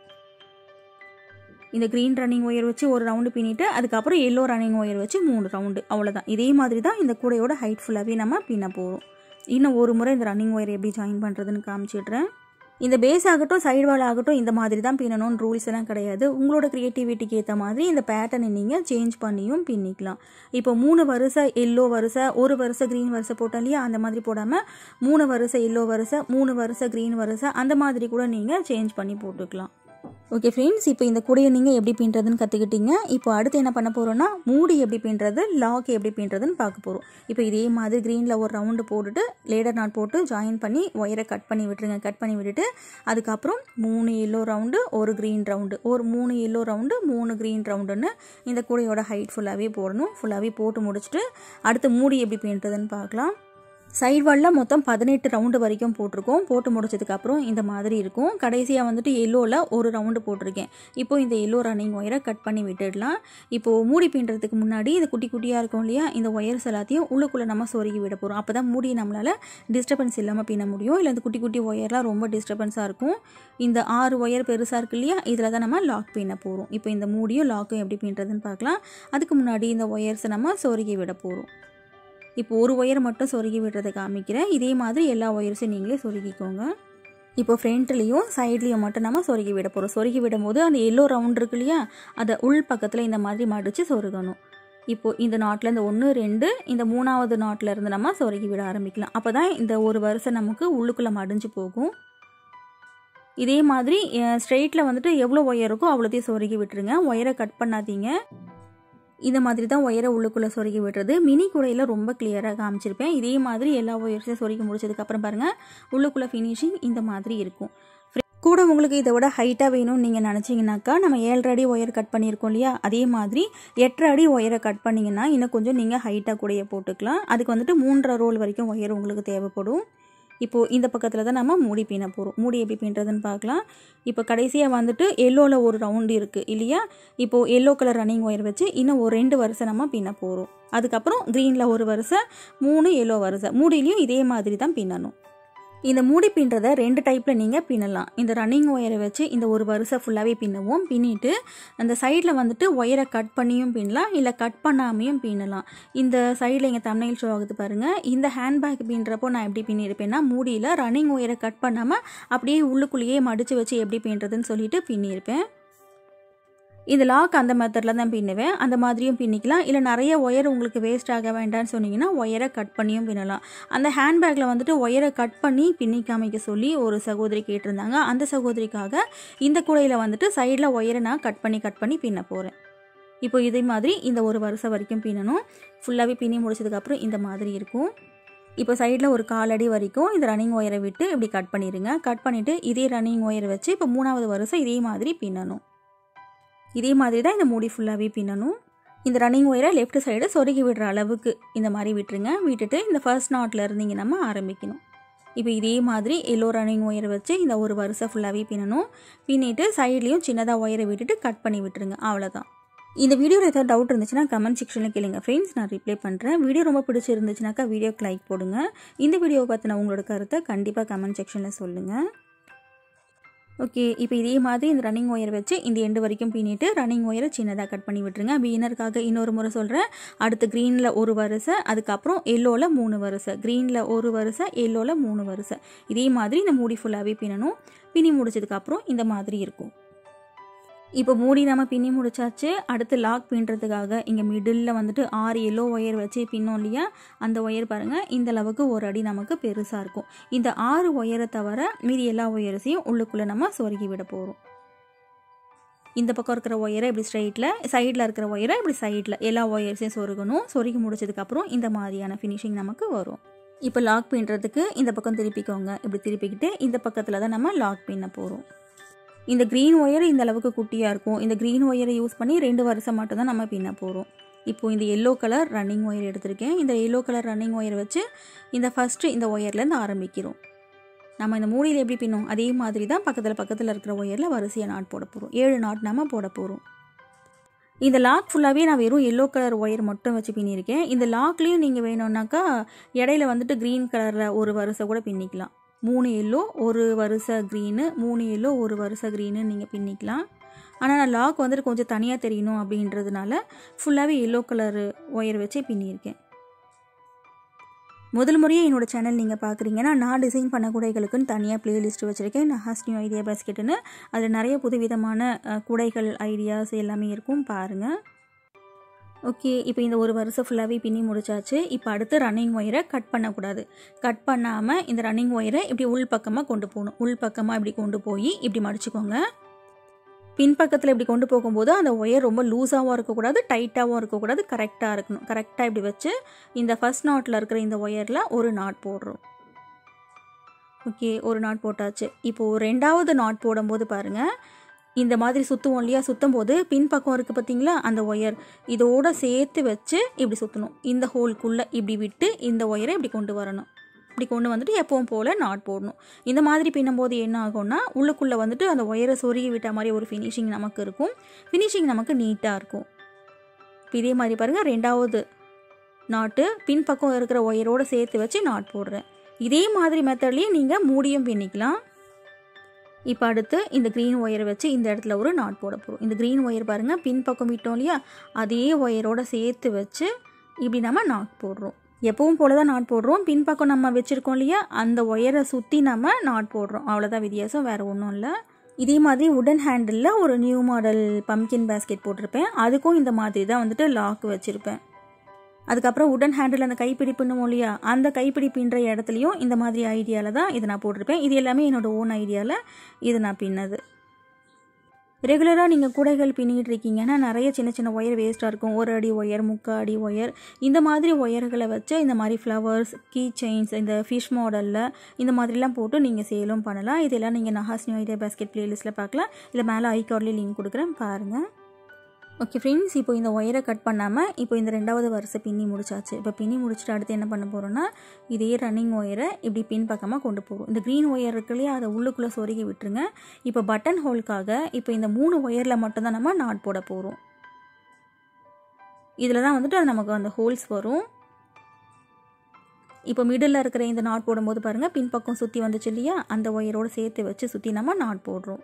இந்த க்ரீன் ரன்னிங் ஒயர் வச்சு ஒரு ரவுண்டு பின்னிட்டு அதுக்கப்புறம் எல்லோ ரன்னிங் ஒயர் வச்சு மூணு ரவுண்டு, அவ்வளோதான். இதே மாதிரி தான் இந்த கூடையோட ஹைட் ஃபுல்லாகவே நம்ம பின்ன போகிறோம். இன்னும் ஒரு முறை இந்த ரன்னிங் ஒயர் எப்படி ஜாயின் பண்ணுறதுன்னு காமிச்சிடுறேன். இந்த பேஸ் ஆகட்டும் சைடு வால் ஆகட்டும் இந்த மாதிரி தான் பின்னணும்னு ரூல்ஸ் எல்லாம் கிடையாது. உங்களோட க்ரியேட்டிவிட்டிக்கு ஏற்ற மாதிரி இந்த பேட்டர்னை நீங்கள் சேஞ்ச் பண்ணியும் பின்னிக்கலாம். இப்போ மூணு வரிசை எல்லோ வரிசை, ஒரு வரிசை க்ரீன் வரிசை போட்டோம் இல்லையா, அந்த மாதிரி போடாமல் மூணு வரிசை எல்லோ வரிசை, மூணு வரிசை க்ரீன் வரிசை, அந்த மாதிரி கூட நீங்கள் சேஞ்ச் பண்ணி போட்டுக்கலாம். ஓகே ஃப்ரெண்ட்ஸ், இப்போ இந்த கூடையை நீங்கள் எப்படி பின்னுறதுன்னு கற்றுக்கிட்டீங்க. இப்போ அடுத்து என்ன பண்ண போகிறோன்னா, மூடி எப்படி பின்னுறது, லாக் எப்படி பின்னுறதுன்னு பார்க்க போகிறோம். இப்போ இதே மாதிரி க்ரீனில் ஒரு ரவுண்டு போட்டுட்டு லேடர் நாட் போட்டு ஜாயின் பண்ணி ஒயரை கட் பண்ணி விட்டுருங்க. கட் பண்ணி விட்டுட்டு அதுக்கப்புறம் மூணு எல்லோ ரவுண்டு, ஒரு க்ரீன் ரவுண்டு, ஒரு மூணு எல்லோ ரவுண்டு, மூணு க்ரீன் ரவுண்டுன்னு இந்த கூடையோட ஹைட் ஃபுல்லாகவே போடணும். ஃபுல்லாகவே போட்டு முடிச்சுட்டு அடுத்து மூடி எப்படி பின்னுறதுன்னு பார்க்கலாம். சைட் வாலில் மொத்தம் பதினெட்டு ரவுண்டு வரைக்கும் போட்டிருக்கோம். போட்டு முடிச்சதுக்கப்புறம் இந்த மாதிரி இருக்கும். கடைசியாக வந்துட்டு எல்லோவில் ஒரு ரவுண்டு போட்டிருக்கேன். இப்போது இந்த எல்லோ ரன்னிங் ஒயரை கட் பண்ணி விட்டுடலாம். இப்போது மூடி பின்னுறதுக்கு முன்னாடி இது குட்டி குட்டியாக இருக்கும் இல்லையா, இந்த ஒயர்ஸ் எல்லாத்தையும் உள்ளுக்குள்ளே நம்ம சொருகி விட போகிறோம். அப்போ தான் மூடி நம்மளால் டிஸ்டர்பன்ஸ் இல்லாமல் பின்ன முடியும். இல்லை இந்த குட்டி குட்டி ஒயர்லாம் ரொம்ப டிஸ்டர்பன்ஸாக இருக்கும். இந்த ஆறு ஒயர் பெருசாக இருக்கு இல்லையா, இதில் தான் நம்ம லாக் பின்ன போகிறோம். இப்போ இந்த மூடியும் லாக்கும் எப்படி பின்னுறதுன்னு பார்க்கலாம். அதுக்கு முன்னாடி இந்த ஒயர்ஸை நம்ம சொருகி விட போகிறோம். இப்போ ஒரு ஒயர் மட்டும் சொருகி விடுறதை காமிக்கிறேன். இதே மாதிரி எல்லா ஒயர்ஸையும் நீங்களே சொருகிக்கோங்க. இப்போ ஃப்ரண்ட்லேயும் சைட்லேயும் மட்டும் நம்ம சொருகி விட போகிறோம். சொருகி விடும்போது அந்த எல்லோ ரவுண்ட் இருக்கு இல்லையா, அதை உள் பக்கத்தில் இந்த மாதிரி மடித்து சொருகணும். இப்போது இந்த நாட்டில் இந்த ஒன்று ரெண்டு இந்த மூணாவது நாட்டில் இருந்து நம்ம சொருகி விட ஆரம்பிக்கலாம். அப்போ தான் இந்த ஒரு வரிசை நமக்கு உள்ளுக்குள்ளே மடிஞ்சு போகும். இதே மாதிரி ஸ்ட்ரெயிட்டில் வந்துட்டு எவ்வளோ ஒயர் இருக்கோ அவ்வளோத்தையும் சொருகி விட்டுருங்க. ஒயரை கட் பண்ணாதீங்க. இந்த மாதிரி தான் ஒயரை உள்ளுக்குள்ளே சொருகி விடுறது. மினி கூடையில் ரொம்ப கிளியராக காமிச்சிருப்பேன். இதே மாதிரி எல்லா ஒயர்ஸையும் சொருகி முடிச்சதுக்கப்புறம் பாருங்கள் உள்ளுக்குள்ளே ஃபினிஷிங் இந்த மாதிரி இருக்கும். கூட உங்களுக்கு இதை விட ஹைட்டாக வேணும்னு நீங்கள் நினச்சிங்கனாக்கா நம்ம ஏழரை அடி ஒயர் கட் பண்ணியிருக்கோம் இல்லையா, அதே மாதிரி எட்டரை அடி ஒயரை கட் பண்ணிங்கன்னா இன்னும் கொஞ்சம் நீங்கள் ஹைட்டாக கூடைய போட்டுக்கலாம். அதுக்கு வந்துட்டு மூன்றரை ரோல் வரைக்கும் ஒயர் உங்களுக்கு தேவைப்படும். இப்போது இந்த பக்கத்தில் தான் நம்ம மூடி பின்ன போகிறோம். மூடி எப்படி பின்னுறதுன்னு பார்க்கலாம். இப்போ கடைசியாக வந்துட்டு எல்லோவில் ஒரு ரவுண்டு இருக்குது இல்லையா, இப்போது எல்லோ கலர் ரன்னிங் ஒயர் வச்சு இன்னும் ஒரு ரெண்டு வரிசை நம்ம பின்ன போகிறோம். அதுக்கப்புறம் க்ரீனில் ஒரு வரிசை, மூணு எல்லோ வரிசை, மூடிலையும் இதே மாதிரி தான் பின்னணும். இந்த மூடி பின்னுறதை ரெண்டு டைப்பில் நீங்கள் பின்னலாம். இந்த ரன்னிங் ஒயரை வச்சு இந்த ஒரு வரிசை ஃபுல்லாகவே பின்னுவோம். பின்னிட்டு அந்த சைடில் வந்துட்டு ஒயரை கட் பண்ணியும் பின்னலாம், இல்லை கட் பண்ணாமையும் பின்னலாம். இந்த சைடில் எங்கள் தம்ப்நெயில் ஷோ ஆகுது பாருங்கள். இந்த ஹேண்ட்பேக் பின்னுறப்போ நான் எப்படி பின்னிருப்பேன்னா, மூடியில் ரன்னிங் ஒயரை கட் பண்ணாமல் அப்படியே உள்ளுக்குள்ளேயே மடித்து வச்சு எப்படி பின்னுறதுன்னு சொல்லிட்டு பின்னியிருப்பேன். இந்த லாக் அந்த மெத்தடில் தான் பின்னுவேன். அந்த மாதிரியும் பின்னிக்கலாம். இல்லை நிறைய ஒயர் உங்களுக்கு வேஸ்ட் ஆக வேண்டாம்னு சொன்னீங்கன்னா ஒயரை கட் பண்ணியும் பின்னலாம். அந்த ஹேண்ட்பேக்கில் வந்துட்டு ஒயரை கட் பண்ணி பின்னி காமிக்க சொல்லி ஒரு சகோதரி கேட்டிருந்தாங்க. அந்த சகோதரிக்காக இந்த கூடையில் வந்துட்டு சைடில் ஒயரை நான் கட் பண்ணி கட் பண்ணி பின்ன போகிறேன். இப்போ இதே மாதிரி இந்த ஒரு வருஷம் வரைக்கும் பின்னணும். ஃபுல்லாகவே பின்னி முடிச்சதுக்கப்புறம் இந்த மாதிரி இருக்கும். இப்போ சைடில் ஒரு காலடி வரைக்கும் இந்த ரன்னிங் ஒயரை விட்டு இப்படி கட் பண்ணிடுங்க. கட் பண்ணிவிட்டு இதே ரன்னிங் ஒயரை வச்சு இப்போ மூணாவது வருஷம் இதே மாதிரி பின்னணும். இதே மாதிரி தான் இந்த மூடி ஃபுல்லாகவே பின்னணும். இந்த ரன்னிங் ஒயரை லெஃப்ட் சைடு சொருகி விடுற அளவுக்கு இந்த மாதிரி விட்டுருங்க. விட்டுட்டு இந்த ஃபர்ஸ்ட் நாட்டில் இருந்தீங்க நம்ம ஆரம்பிக்கணும். இப்போ இதே மாதிரி எல்லோ ரன்னிங் ஒயரை வச்சு இந்த ஒரு வரிசை ஃபுல்லாகவே பின்னணும். பின்னிட்டு சைட்லேயும் சின்னதாக ஒயரை விட்டுட்டு கட் பண்ணி விட்டுருங்க. அவ்வளோதான். இந்த வீடியோவில் ஏதாவது டவுட் இருந்துச்சுன்னா கமெண்ட் செக்ஷனில் கேளுங்க ஃப்ரெண்ட்ஸ், நான் ரிப்ளை பண்ணுறேன். வீடியோ ரொம்ப பிடிச்சிருந்துச்சுனாக்கா வீடியோக்கு லைக் போடுங்க. இந்த வீடியோவை பார்த்தினா உங்களோட கருத்தை கண்டிப்பாக கமெண்ட் செக்ஷனில் சொல்லுங்கள். ஓகே, இப்போ இதே மாதிரி இந்த ரன்னிங் ஒயர் வச்சு இந்த எண்டு வரைக்கும் பின்னிட்டு ரன்னிங் ஒயரை சின்னதாக கட் பண்ணி விட்டுருங்க. பிகினருக்காக இன்னொரு முறை சொல்கிறேன். அடுத்து க்ரீனில் ஒரு வரிசை, அதுக்கப்புறம் எல்லோவில் மூணு வரிசை, க்ரீனில் ஒரு வரிசை, எல்லோவில் மூணு வரிசை. இதே மாதிரி இந்த மூடி ஃபுல்லாகவே பின்னணும். பின்னி முடிச்சதுக்கப்புறம் இந்த மாதிரி இருக்கும். இப்போ மூடி நம்ம பின்னி முடிச்சாச்சு. அடுத்து லாக் பின்னுறதுக்காக இங்கே மிடில் வந்துட்டு ஆறு எல்லோ ஒயர் வச்சு பின்னோம் இல்லையா, அந்த ஒயர் பாருங்கள் இந்த அளவுக்கு ஒரு அடி நமக்கு பெருசாக இருக்கும். இந்த ஆறு ஒயரை தவிர மீதி எல்லா ஒயர்ஸையும் உள்ளுக்குள்ளே நம்ம சொருகி விட போகிறோம். இந்த பக்கம் இருக்கிற ஒயரை இப்படி ஸ்ட்ரைட்டில், சைடில் இருக்கிற ஒயரை இப்படி சைடில் எல்லா ஒயர்ஸையும் சொருகணும். சொருகி முடிச்சதுக்கப்புறம் இந்த மாதிரியான ஃபினிஷிங் நமக்கு வரும். இப்போ லாக் பின்னுறதுக்கு இந்த பக்கம் திருப்பிக்கோங்க. இப்படி திருப்பிக்கிட்டு இந்த பக்கத்தில் தான் நம்ம லாக் பின்ன போகிறோம். இந்த க்ரீன் ஒயர் இந்த அளவுக்கு குட்டியாக இருக்கும். இந்த க்ரீன் ஒயரை யூஸ் பண்ணி ரெண்டு வருஷம் மட்டும் தான் நம்ம பின்ன போகிறோம். இப்போது இந்த எல்லோ கலர் ரன்னிங் ஒயர் எடுத்திருக்கேன். இந்த எல்லோ கலர் ரன்னிங் ஒயர் வச்சு இந்த ஃபஸ்ட்டு இந்த ஒயர்லேருந்து ஆரம்பிக்கிறோம். நம்ம இந்த மூடியில் எப்படி பின்னோம் அதே மாதிரி தான் பக்கத்தில் பக்கத்தில் இருக்கிற ஒயரில் வரிசையாக நாட் போட போகிறோம். ஏழு நாட் நம்ம போட போகிறோம். இந்த லாக் ஃபுல்லாகவே நான் வெறும் எல்லோ கலர் ஒயர் மட்டும் வச்சு பின்னியிருக்கேன். இந்த லாக்லேயும் நீங்கள் வேணும்னாக்கா இடையில வந்துட்டு க்ரீன் கலரில் ஒரு வரிசை கூட பின்னிக்கலாம். மூணு எல்லோ ஒரு வரிசை க்ரீனு, மூணு எல்லோ ஒரு வரிசை க்ரீனு நீங்கள் பின்னிக்கலாம். ஆனால் நான் லாக் வந்துட்டு கொஞ்சம் தனியாக தெரியணும் அப்படின்றதுனால ஃபுல்லாகவே எல்லோ கலர் ஒயர் வச்சே பின்னியிருக்கேன். முதல் முறையே என்னோடய சேனல் நீங்கள் பார்க்குறீங்கன்னா நான் டிசைன் பண்ண கூடைகளுக்குன்னு தனியாக ப்ளேலிஸ்ட் வச்சுருக்கேன். நகாஸ் நியூ ஐடியா பாஸ்கெட்டுன்னு. அதில் நிறைய புதுவிதமான கூடைகள் ஐடியாஸ் எல்லாமே இருக்கும், பாருங்கள். ஓகே, இப்போ இந்த ஒரு வருஷம் ஃபுல்லாகவே பின்னி முடிச்சாச்சு. இப்போ அடுத்து ரன்னிங் ஒயரை கட் பண்ணக்கூடாது. கட் பண்ணாமல் இந்த ரன்னிங் ஒயரை இப்படி உள் பக்கமாக கொண்டு போகணும். உள் பக்கமாக இப்படி கொண்டு போய் இப்படி மடிச்சுக்கோங்க. பின்பக்கத்தில் இப்படி கொண்டு போகும்போது அந்த ஒயர் ரொம்ப லூஸாகவும் இருக்கக்கூடாது, டைட்டாகவும் இருக்கக்கூடாது, கரெக்டாக இருக்கணும். கரெக்டாக இப்படி வச்சு இந்த ஃபர்ஸ்ட் நாட்டில் இருக்கிற இந்த ஒயரில் ஒரு நாட் போடுறோம். ஓகே, ஒரு நாட் போட்டாச்சு. இப்போது ரெண்டாவது நாட் போடும்போது பாருங்கள், இந்த மாதிரி சுற்றுவோம் இல்லையா, சுற்றும் போது பின்பக்கம் இருக்குது பார்த்தீங்களா, அந்த ஒயர் இதோடு சேர்த்து வச்சு இப்படி சுற்றணும். இந்த ஹோல்குள்ளே இப்படி விட்டு இந்த ஒயரை இப்படி கொண்டு வரணும். இப்படி கொண்டு வந்துட்டு எப்பவும் போல் நாட் போடணும். இந்த மாதிரி பின்னும்போது என்ன ஆகும்னா உள்ளுக்குள்ளே வந்துட்டு அந்த ஒயரை சொருகி விட்ட மாதிரி ஒரு ஃபினிஷிங் நமக்கு இருக்கும். ஃபினிஷிங் நமக்கு நீட்டாக இருக்கும். இப்போ இதே மாதிரி பாருங்கள், ரெண்டாவது நாட்டு பின்பக்கம் இருக்கிற ஒயரோடு சேர்த்து வச்சு நாட் போடுறேன். இதே மாதிரி மெத்தட்லேயே நீங்கள் மூடியும் பின்னிக்கலாம். இப்போ அடுத்து இந்த க்ரீன் ஒயரை வச்சு இந்த இடத்துல ஒரு நாட் போட போகிறோம். இந்த க்ரீன் ஒயர் பாருங்கள் பின்பக்கம் விட்டோம் இல்லையா, அதே ஒயரோடு சேர்த்து வச்சு இப்படி நம்ம நாட் போடுறோம். எப்பவும் போல தான் நாட் போடுறோம். பின்பக்கம் நம்ம வச்சுருக்கோம் இல்லையா, அந்த ஒயரை சுற்றி நம்ம நாட் போடுறோம். அவ்வளோதான் வித்தியாசம், வேறு ஒன்றும் இல்லை. இதே மாதிரி உடன் ஹேண்டிலில் ஒரு நியூ மாடல் பம்கின் பேஸ்கெட் போட்டிருப்பேன். அதுக்கும் இந்த மாதிரி தான் வந்துட்டு லாக் வச்சுருப்பேன். அதுக்கப்புறம் உடன் ஹேண்டில் அந்த கைப்பிடி பின்னுவோம் இல்லையா, அந்த கைப்பிடி பின்னுற இடத்துலையும் இந்த மாதிரி ஐடியாவில் தான் இதை நான் போட்டிருப்பேன். இது எல்லாமே என்னோடய ஓன் ஐடியாவில் இது நான் பின்னது. ரெகுலராக நீங்கள் கூடைகள் பின்னிட்டு இருக்கீங்கன்னா நிறைய சின்ன சின்ன ஒயர் வேஸ்ட்டாக இருக்கும். ஒரு அடி ஒயர், முக்கால் அடி ஒயர், இந்த மாதிரி ஒயர்களை வச்சு இந்த மாதிரி ஃப்ளவர்ஸ், கீ செயின்ஸ், இந்த ஃபிஷ் மாடலில் இந்த மாதிரிலாம் போட்டு நீங்கள் சேலும் பண்ணலாம். இதெல்லாம் நீங்கள் நகாஸ் நியூ ஐடியா பாஸ்கெட் பிளேலிஸ்ட்டில் பார்க்கலாம். இல்லை மேலே ஐகார்ட்லேயும் லிங்க் கொடுக்குறேன், பாருங்கள். ஓகே ஃப்ரெண்ட்ஸ், இப்போ இந்த ஒயரை கட் பண்ணாமல் இப்போ இந்த ரெண்டாவது வரிசை பின்னி முடிச்சாச்சு. இப்போ பின்னி முடிச்சுட்டு அடுத்து என்ன பண்ண போகிறோன்னா, இதே ரன்னிங் ஒயரை இப்படி பின் பக்கமாக கொண்டு போகிறோம். இந்த க்ரீன் ஒயர் இருக்கு இல்லையா, அதை உள்ளுக்குள்ளே சொருகி விட்டுருங்க. இப்போ பட்டன் ஹோல்க்காக இப்போ இந்த மூணு ஒயரில் மட்டும்தான் நம்ம நாட் போட போகிறோம். இதில் தான் வந்துட்டு நமக்கு அந்த ஹோல்ஸ் வரும். இப்போ மிடில் இருக்கிற இந்த நாட் போடும்போது பாருங்கள், பின்பக்கம் சுற்றி வந்துச்சு இல்லையா, அந்த ஒயரோடு சேர்த்து வச்சு சுற்றி நம்ம நாட் போடுறோம்.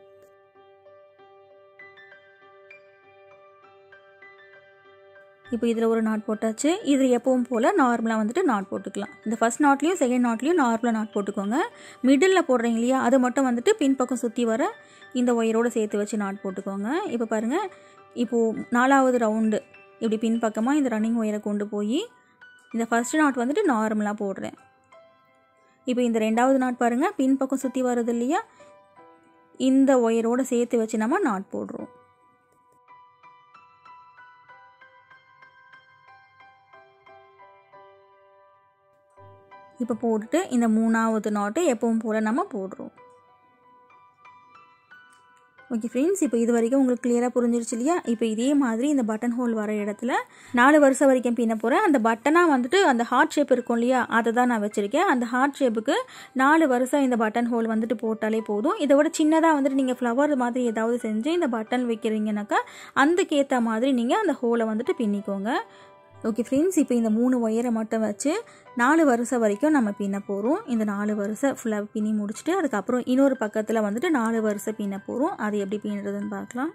இப்போ இதில் ஒரு நாட் போட்டாச்சு. இதில் எப்பவும் போல் நார்மலாக வந்துட்டு நாட் போட்டுக்கலாம். இந்த ஃபஸ்ட் நாட்லேயும் செகண்ட் நாட்லேயும் நார்மலாக நாட் போட்டுக்கோங்க. மிடில் போடுறீங்க இல்லையா, அது மட்டும் வந்துட்டு பின்பக்கம் சுற்றி வர இந்த ஒயரோடு சேர்த்து வச்சு நாட் போட்டுக்கோங்க. இப்போ பாருங்கள், இப்போது நாலாவது ரவுண்டு இப்படி பின்பக்கமாக இந்த ரன்னிங் ஒயரை கொண்டு போய் இந்த ஃபஸ்ட் நாட் வந்துட்டு நார்மலாக போடுறேன். இப்போ இந்த ரெண்டாவது நாட் பாருங்கள், பின்பக்கம் சுற்றி வருது இல்லையா, இந்த ஒயரோடு சேர்த்து வச்சு நம்ம நாட் போடுறோம். இப்போ போட்டுட்டு இந்த மூணாவது நாட்டு எப்பவும் போல் நம்ம போடுறோம். ஓகே ஃப்ரெண்ட்ஸ், இப்போ இது வரைக்கும் உங்களுக்கு கிளியராக புரிஞ்சிருச்சு இல்லையா. இப்போ இதே மாதிரி இந்த பட்டன் ஹோல் வர இடத்துல நாலு வருஷம் வரைக்கும் பின்ன போகிறேன். அந்த பட்டனாக வந்துட்டு அந்த ஹார்ட் ஷேப் இருக்கும் இல்லையா, அதை தான் நான் வச்சுருக்கேன். அந்த ஹார்ட் ஷேப்புக்கு நாலு வருஷம் இந்த பட்டன் ஹோல் வந்துட்டு போட்டாலே போதும். இதை விட சின்னதாக வந்துட்டு நீங்கள் ஃப்ளவர் மாதிரி ஏதாவது செஞ்சு இந்த பட்டன் வைக்கிறீங்கனாக்கா அதுக்கேற்ற மாதிரி நீங்கள் அந்த ஹோலை வந்துட்டு பின்னிக்கோங்க. ஓகே ஃப்ரெண்ட்ஸ், இப்போ இந்த மூணு ஒயரை மட்டும் வச்சு நாலு வருஷம் வரைக்கும் நம்ம பின்ன போகிறோம். இந்த நாலு வருஷம் ஃபுல்லாக பின்னி முடிச்சுட்டு அதுக்கப்புறம் இன்னொரு பக்கத்தில் வந்துட்டு நாலு வருஷம் பின்ன போகிறோம். அது எப்படி பின்னுறதுன்னு பார்க்கலாம்.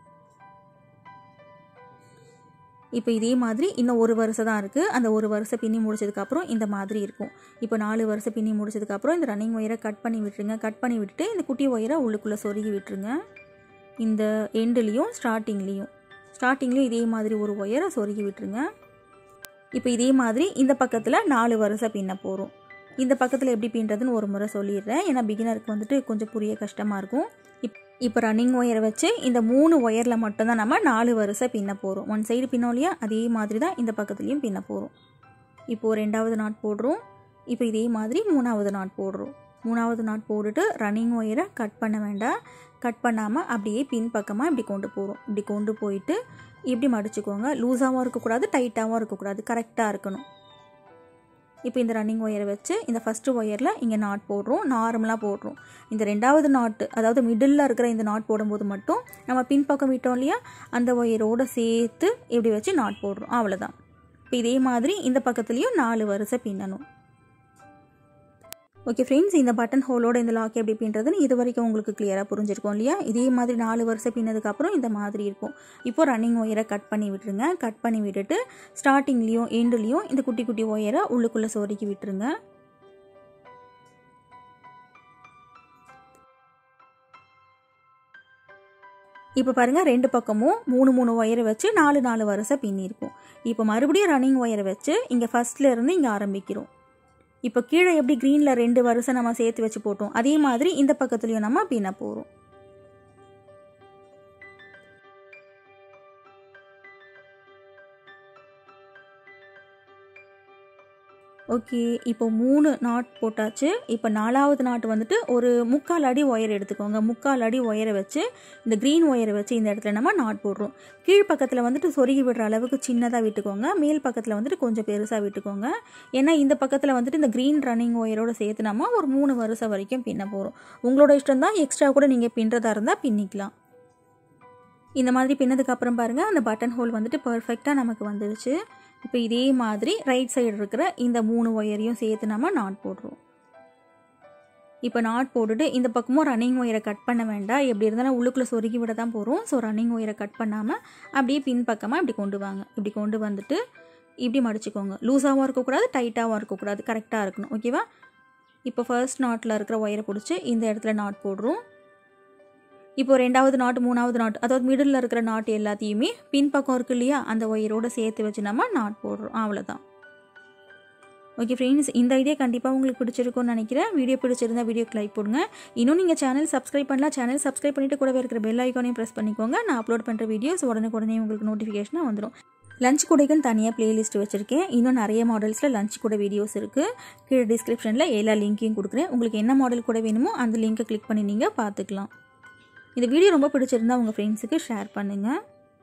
இப்போ இதே மாதிரி இன்னும் ஒரு வருஷம் தான் இருக்குது. அந்த ஒரு வருஷம் பின்னி முடிச்சதுக்கப்புறம் இந்த மாதிரி இருக்கும். இப்போ நாலு வருஷம் பின்னி முடிச்சதுக்கப்புறம் இந்த ரன்னிங் ஒயரை கட் பண்ணி விட்டுருங்க. கட் பண்ணி விட்டுட்டு இந்த குட்டி ஒயரை உள்ளுக்குள்ளே சொருகி விட்டுருங்க. இந்த எண்டுலேயும் ஸ்டார்டிங்லேயும் ஸ்டார்டிங்லேயும் இதே மாதிரி ஒரு ஒயரை சொருகி விட்டுருங்க. இப்போ இதே மாதிரி இந்த பக்கத்தில் நாலு வருஷம் பின்ன போகிறோம். இந்த பக்கத்தில் எப்படி பின்னுறதுன்னு ஒரு முறை சொல்லிடுறேன், ஏன்னா பிகினருக்கு வந்துட்டு கொஞ்சம் புரிய கஷ்டமாக இருக்கும். இப் இப்போ ரன்னிங் ஒயரை வச்சு இந்த மூணு ஒயரில் மட்டும்தான் நம்ம நாலு வருஷம் பின்ன போகிறோம். ஒன் சைடு பின்னோம் இல்லையா, அதே மாதிரி தான் இந்த பக்கத்துலேயும் பின்ன போகிறோம். இப்போது ரெண்டாவது நாட் போடுறோம். இப்போ இதே மாதிரி மூணாவது நாட் போடுறோம். மூணாவது நாட் போட்டுட்டு ரன்னிங் ஒயரை கட் பண்ண வேண்டாம். கட் பண்ணாமல் அப்படியே பின் பக்கமாக இப்படி கொண்டு போகிறோம். இப்படி கொண்டு போயிட்டு இப்படி மடிச்சுக்கோங்க. லூஸாகவும் இருக்கக்கூடாது, டைட்டாகவும் இருக்கக்கூடாது, கரெக்டாக இருக்கணும். இப்போ இந்த ரன்னிங் ஒயரை வச்சு இந்த ஃபஸ்ட்டு ஒயரில் இங்கே நாட் போடுறோம், நார்மலாக போடுறோம். இந்த ரெண்டாவது நாட்டு, அதாவது மிடில் இருக்கிற இந்த நாட் போடும்போது மட்டும் நம்ம பின்பக்கம் விட்டோம் இல்லையா, அந்த ஒயரோடு சேர்த்து இப்படி வச்சு நாட் போடுறோம், அவ்வளோதான். இப்போ இதே மாதிரி இந்த பக்கத்துலேயும் நாலு வருஷம் பின்னணும். ஓகே ஃப்ரெண்ட்ஸ், இந்த பட்டன் ஹோலோட இந்த லாக் எப்படி பின்னுறதுன்னு இது வரைக்கும் உங்களுக்கு கிளியராக புரிஞ்சிருக்கும் இல்லையா. இதே மாதிரி நாலு வருஷம் பின்னதுக்கப்புறம் இந்த மாதிரி இருக்கும். இப்போ ரன்னிங் ஒயரை கட் பண்ணி விட்டுருங்க. கட் பண்ணி விட்டுட்டு ஸ்டார்டிங்லேயும் எண்டுலேயும் இந்த குட்டி குட்டி ஒயரை உள்ளுக்குள்ளே சொருகி விட்டுருங்க. இப்போ பாருங்கள், ரெண்டு பக்கமும் மூணு மூணு ஒயரை வச்சு நாலு நாலு வருஷம் பின்னிருக்கும். இப்போ மறுபடியும் ரன்னிங் ஒயரை வச்சு இங்கே ஃபஸ்ட்டில் இருந்து இங்கே ஆரம்பிக்கிறோம். இப்போ கீழே எப்படி க்ரீனில் ரெண்டு வருஷம் நம்ம சேர்த்து வச்சு போட்டோம், அதே மாதிரி இந்த பக்கத்துலையும் நம்ம பின்ன போகிறோம். ஓகே, இப்போ மூணு நாட் போட்டாச்சு. இப்போ நாலாவது நாட் வந்துட்டு ஒரு முக்கால் அடி ஒயர் எடுத்துக்கோங்க. முக்கால் அடி ஒயரை வச்சு இந்த க்ரீன் ஒயரை வச்சு இந்த இடத்துல நம்ம நாட் போடுறோம். கீழ் பக்கத்தில் வந்துட்டு சொருகி விடுற அளவுக்கு சின்னதாக விட்டுக்கோங்க. மேல் பக்கத்தில் வந்துட்டு கொஞ்சம் பெருசாக விட்டுக்கோங்க. ஏன்னா இந்த பக்கத்தில் வந்துட்டு இந்த க்ரீன் ரன்னிங் ஒயரோடு சேர்த்து நம்ம ஒரு மூணு வருஷம் வரைக்கும் பின்ன போகிறோம். உங்களோட இஷ்டம் தான், எக்ஸ்ட்ரா கூட நீங்கள் பின்னுறதா இருந்தால் பின்னிக்கலாம். இந்த மாதிரி பின்னதுக்கப்புறம் பாருங்கள், அந்த பட்டன் ஹோல் வந்துட்டு பர்ஃபெக்டாக நமக்கு வந்துடுச்சு. இப்போ இதே மாதிரி ரைட் சைடு இருக்கிற இந்த மூணு ஒயரையும் சேர்த்து நம்ம நாட் போடுறோம். இப்போ நாட் போட்டுட்டு இந்த பக்கமும் ரன்னிங் ஒயரை கட் பண்ண வேண்டாம். எப்படி இருந்தாலும் உள்ளுக்குள்ளே சொருகி விட தான் போகிறோம். ஸோ ரன்னிங் ஒயரை கட் பண்ணாமல் அப்படியே பின் பக்கமாக இப்படி கொண்டு வாங்க. இப்படி கொண்டு வந்துட்டு இப்படி மடிச்சுக்கோங்க. லூஸாகவும் இருக்கக்கூடாது, டைட்டாகவும் இருக்கக்கூடாது, கரெக்டாக இருக்கணும். ஓகேவா? இப்போ ஃபர்ஸ்ட் நாட்டில் இருக்கிற ஒயரை பிடிச்சி இந்த இடத்துல நாட் போடுறோம். இப்போ ரெண்டாவது நாட், மூணாவது நாட், அதாவது மிடில் இருக்கிற நாட் எல்லாத்தையுமே பின்பக்கம் இருக்கு இல்லையா, அந்த ஒயரோடு சேர்த்து வச்சு நம்ம நாட் போடுறோம். அவ்வளோதான். ஓகே ஃப்ரெண்ட்ஸ், இந்த ஐடியா கண்டிப்பாக உங்களுக்கு பிடிச்சிருக்கும்னு நினைக்கிறேன். வீடியோ பிடிச்சிருந்தா வீடியோக்கு லைக் போடுங்க. இன்னும் நீங்கள் சேனல் சப்ஸ்கிரைப் பண்ணலாம், சேனல் சப்ஸ்கிரைப் பண்ணிட்டு கூடவே இருக்கிற பெல் ஐக்கானையும் ப்ரெஸ் பண்ணிக்கோங்க. நான் அப்லோட் பண்ணுற வீடியோஸ் உடனுக்குடனே உங்களுக்கு நோட்டிஃபிகேஷனாக வந்துடும். லஞ்ச் கூடைகள் தனியாக பிளேலிஸ்ட் வச்சுருக்கேன். இன்னும் நிறைய மாடல்ஸில் லஞ்ச் கூட வீடியோஸ் இருக்குது. கீழே டிஸ்கிரிப்ஷனில் எல்லா லிங்க்கையும் கொடுக்குறேன். உங்களுக்கு என்ன மாடல் கூட வேணுமோ அந்த லிங்க்கை கிளிக் பண்ணி நீங்கள் பார்த்துக்கலாம். இந்த வீடியோ ரொம்ப பிடிச்சிருந்தா உங்கள் ஃப்ரெண்ட்ஸுக்கு ஷேர் பண்ணுங்கள்.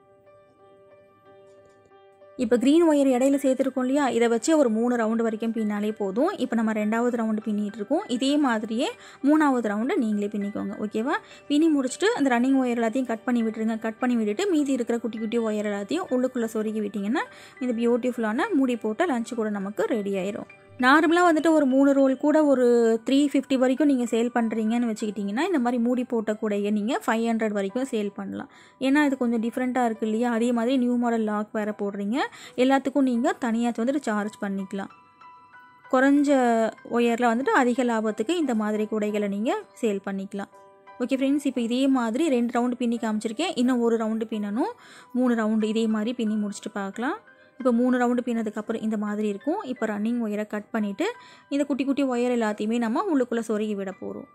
இப்போ க்ரீன் ஒயர் இடையில சேர்த்துருக்கோம் இல்லையா, இதை வச்சு ஒரு மூணு ரவுண்டு வரைக்கும் பின்னாலே போதும். இப்போ நம்ம ரெண்டாவது ரவுண்டு பின்னிட்டு இருக்கோம். இதே மாதிரியே மூணாவது ரவுண்டு நீங்களே பின்னிக்கோங்க. ஓகேவா? பின்னி முடிச்சுட்டு அந்த ரன்னிங் ஒயர் எல்லாத்தையும் கட் பண்ணி விட்டுருங்க. கட் பண்ணி விட்டுட்டு மீதி இருக்கிற குட்டி குட்டி ஒயர் எல்லாத்தையும் உள்ளுக்குள்ளே சொருகி விட்டிங்கன்னா இந்த பியூட்டிஃபுல்லான மூடி போட்ட லஞ்ச் கூட நமக்கு ரெடி ஆயிரும். நார்மலாக வந்துட்டு ஒரு மூணு ரோல் கூட ஒரு த்ரீ ஃபிஃப்டி வரைக்கும் நீங்கள் சேல் பண்ணுறீங்கன்னு வச்சுக்கிட்டிங்கன்னா இந்த மாதிரி மூடி போட்ட கூடையை நீங்கள் ஃபைவ் ஹண்ட்ரட் வரைக்கும் சேல் பண்ணலாம். ஏன்னா இது கொஞ்சம் டிஃப்ரெண்ட்டாக இருக்குது இல்லையா? அதே மாதிரி நியூ மாடல் லாக் வேறு போடுறீங்க. எல்லாத்துக்கும் நீங்கள் தனியாக வந்துட்டு சார்ஜ் பண்ணிக்கலாம். குறைஞ்ச ஒயரில் வந்துட்டு அதிக லாபத்துக்கு இந்த மாதிரி கூடைகளை நீங்கள் சேல் பண்ணிக்கலாம். ஓகே ஃப்ரெண்ட்ஸ், இப்போ இதே மாதிரி ரெண்டு ரவுண்டு பின்னி காமிச்சிருக்கேன். இன்னும் ஒரு ரவுண்டு பின்னணும். மூணு ரவுண்டு இதே மாதிரி பின்னி முடிச்சுட்டு பார்க்கலாம். இப்போ மூணு ரவுண்டு பின்னதுக்கப்புறம் இந்த மாதிரி இருக்கும். இப்போ ரன்னிங் ஒயரை கட் பண்ணிவிட்டு இந்த குட்டி குட்டி ஒயர் எல்லாத்தையுமே நம்ம உள்ளுக்குள்ளே சொருகி விட போகிறோம்.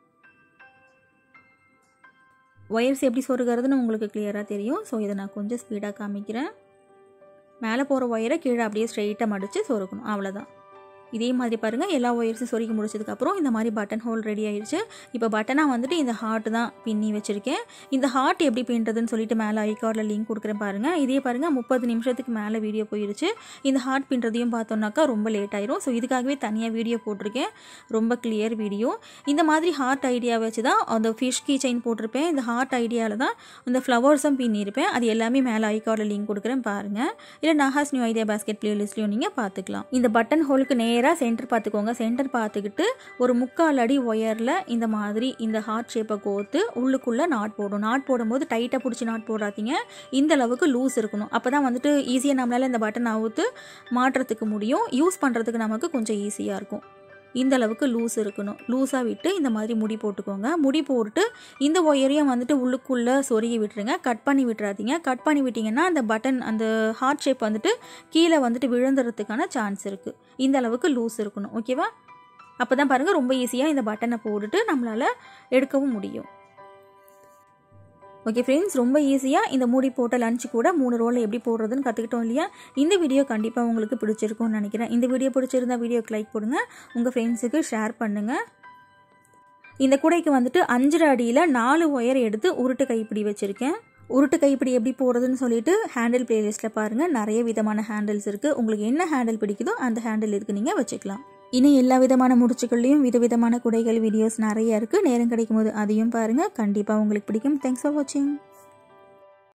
ஒயர்ஸ் எப்படி சொருகிறதுன்னு உங்களுக்கு கிளியராக தெரியும். ஸோ இதை நான் கொஞ்சம் ஸ்பீடாக காமிக்கிறேன். மேலே போகிற ஒயரை கீழே அப்படியே ஸ்ட்ரெயிட்டாக மடித்து சொருகணும். அவ்வளோதான். இதே மாதிரி பாருங்கள், எல்லா ஒயர்ஸும் சொருகி முடிச்சதுக்கப்புறம் இந்த மாதிரி பட்டன் ஹோல் ரெடி ஆயிடுச்சு. இப்போ பட்டனாக வந்துட்டு இந்த ஹார்ட் தான் பின்னி வச்சுருக்கேன். இந்த ஹார்ட் எப்படி பின்னுறதுன்னு சொல்லிட்டு மேலே ஐ கார்டில் லிங்க் கொடுக்குறேன் பாருங்கள். இதே பாருங்கள், முப்பது நிமிஷத்துக்கு மேலே வீடியோ போயிடுச்சு. இந்த ஹார்ட் பின்னுறதையும் பார்த்தோன்னாக்கா ரொம்ப லேட் ஆயிரும். ஸோ இதுக்காகவே தனியாக வீடியோ போட்டிருக்கேன், ரொம்ப கிளியர் வீடியோ. இந்த மாதிரி ஹார்ட் ஐடியா வச்சு தான் அந்த ஃபிஷ் கீ செயின் போட்டிருப்பேன். இந்த ஹார்ட் ஐடியாவில் தான் அந்த ஃப்ளவர்ஸும் பின்னிருப்பேன். அது எல்லாமே மேலே ஐ கார்டில் லிங்க் கொடுக்குறேன் பாருங்கள். இல்லை நாகாஸ் நியூ ஐடியா பாஸ்கெட் பிளேலிஸ்ட்லையும் நீங்கள் பார்த்துக்கலாம். இந்த பட்டன் ஹோலுக்கு நேர் சென்டர் பார்த்துக்கோங்க. சென்டர் பார்த்துக்கிட்டு ஒரு முக்கால் அடி ஒயரில் இந்த மாதிரி இந்த ஹார்ட் ஷேப்பை கோர்த்து உள்ளுக்குள்ளே நாட் போடும். நாட் போடும்போது டைட்டாக பிடிச்சி நாட் போடாதீங்க. இந்த அளவுக்கு லூஸ் இருக்கணும். அப்போ தான் வந்துட்டு ஈஸியாக நம்மளால் இந்த பட்டன் அவுத்து மாட்டுறதுக்கு முடியும். யூஸ் பண்ணுறதுக்கு நமக்கு கொஞ்சம் ஈஸியாக இருக்கும். இந்த அளவுக்கு லூஸ் இருக்கணும். லூஸாக விட்டு இந்த மாதிரி முடி போட்டுக்கோங்க. முடி போட்டு இந்த ஒயரையும் வந்துட்டு உள்ளுக்குள்ளே சொருகி விட்டுருங்க. கட் பண்ணி விட்டுறாதீங்க. கட் பண்ணி விட்டிங்கன்னா அந்த பட்டன் அந்த ஹார்ட் ஷேப் வந்துட்டு கீழே வந்துட்டு விழுந்துறதுக்கான சான்ஸ் இருக்குது. இந்த அளவுக்கு லூஸ் இருக்கணும். ஓகேவா? அப்போ தான் பாருங்கள், ரொம்ப ஈஸியாக இந்த பட்டனை போட்டுட்டு நம்மளால் எடுக்கவும் முடியும். ஓகே ஃப்ரெண்ட்ஸ், ரொம்ப ஈஸியாக இந்த மூடி போட்ட லஞ்ச் கூட மூணு ரோலில் எப்படி போடுறதுன்னு கற்றுக்கிட்டோம் இல்லையா? இந்த வீடியோ கண்டிப்பாக உங்களுக்கு பிடிச்சிருக்கும்னு நினைக்கிறேன். இந்த வீடியோ பிடிச்சிருந்தா வீடியோக்கு லைக் போடுங்க, உங்கள் ஃப்ரெண்ட்ஸுக்கு ஷேர் பண்ணுங்கள். இந்த கூடைக்கு வந்துட்டு அஞ்சரை அடியில் நாலு ஒயர் எடுத்து உருட்டு கைப்பிடி வச்சுருக்கேன். உருட்டு கைப்பிடி எப்படி போடுறதுன்னு சொல்லிட்டு ஹேண்டில் பிளேலிஸ்ட்டில் பாருங்கள். நிறைய விதமான ஹேண்டில்ஸ் இருக்குது. உங்களுக்கு என்ன ஹேண்டில் பிடிக்குதோ அந்த ஹேண்டில் இதுக்கு நீங்கள் வச்சுக்கலாம். இன்னும் எல்லா விதமான முடிச்சுக்கள்லையும் விதவிதமான குடைகள் வீடியோஸ் நிறைய இருக்குது. நேரம் கிடைக்கும் போது அதையும் பாருங்கள். கண்டிப்பாக உங்களுக்கு பிடிக்கும். தேங்க்ஸ் ஃபார் வாட்சிங்.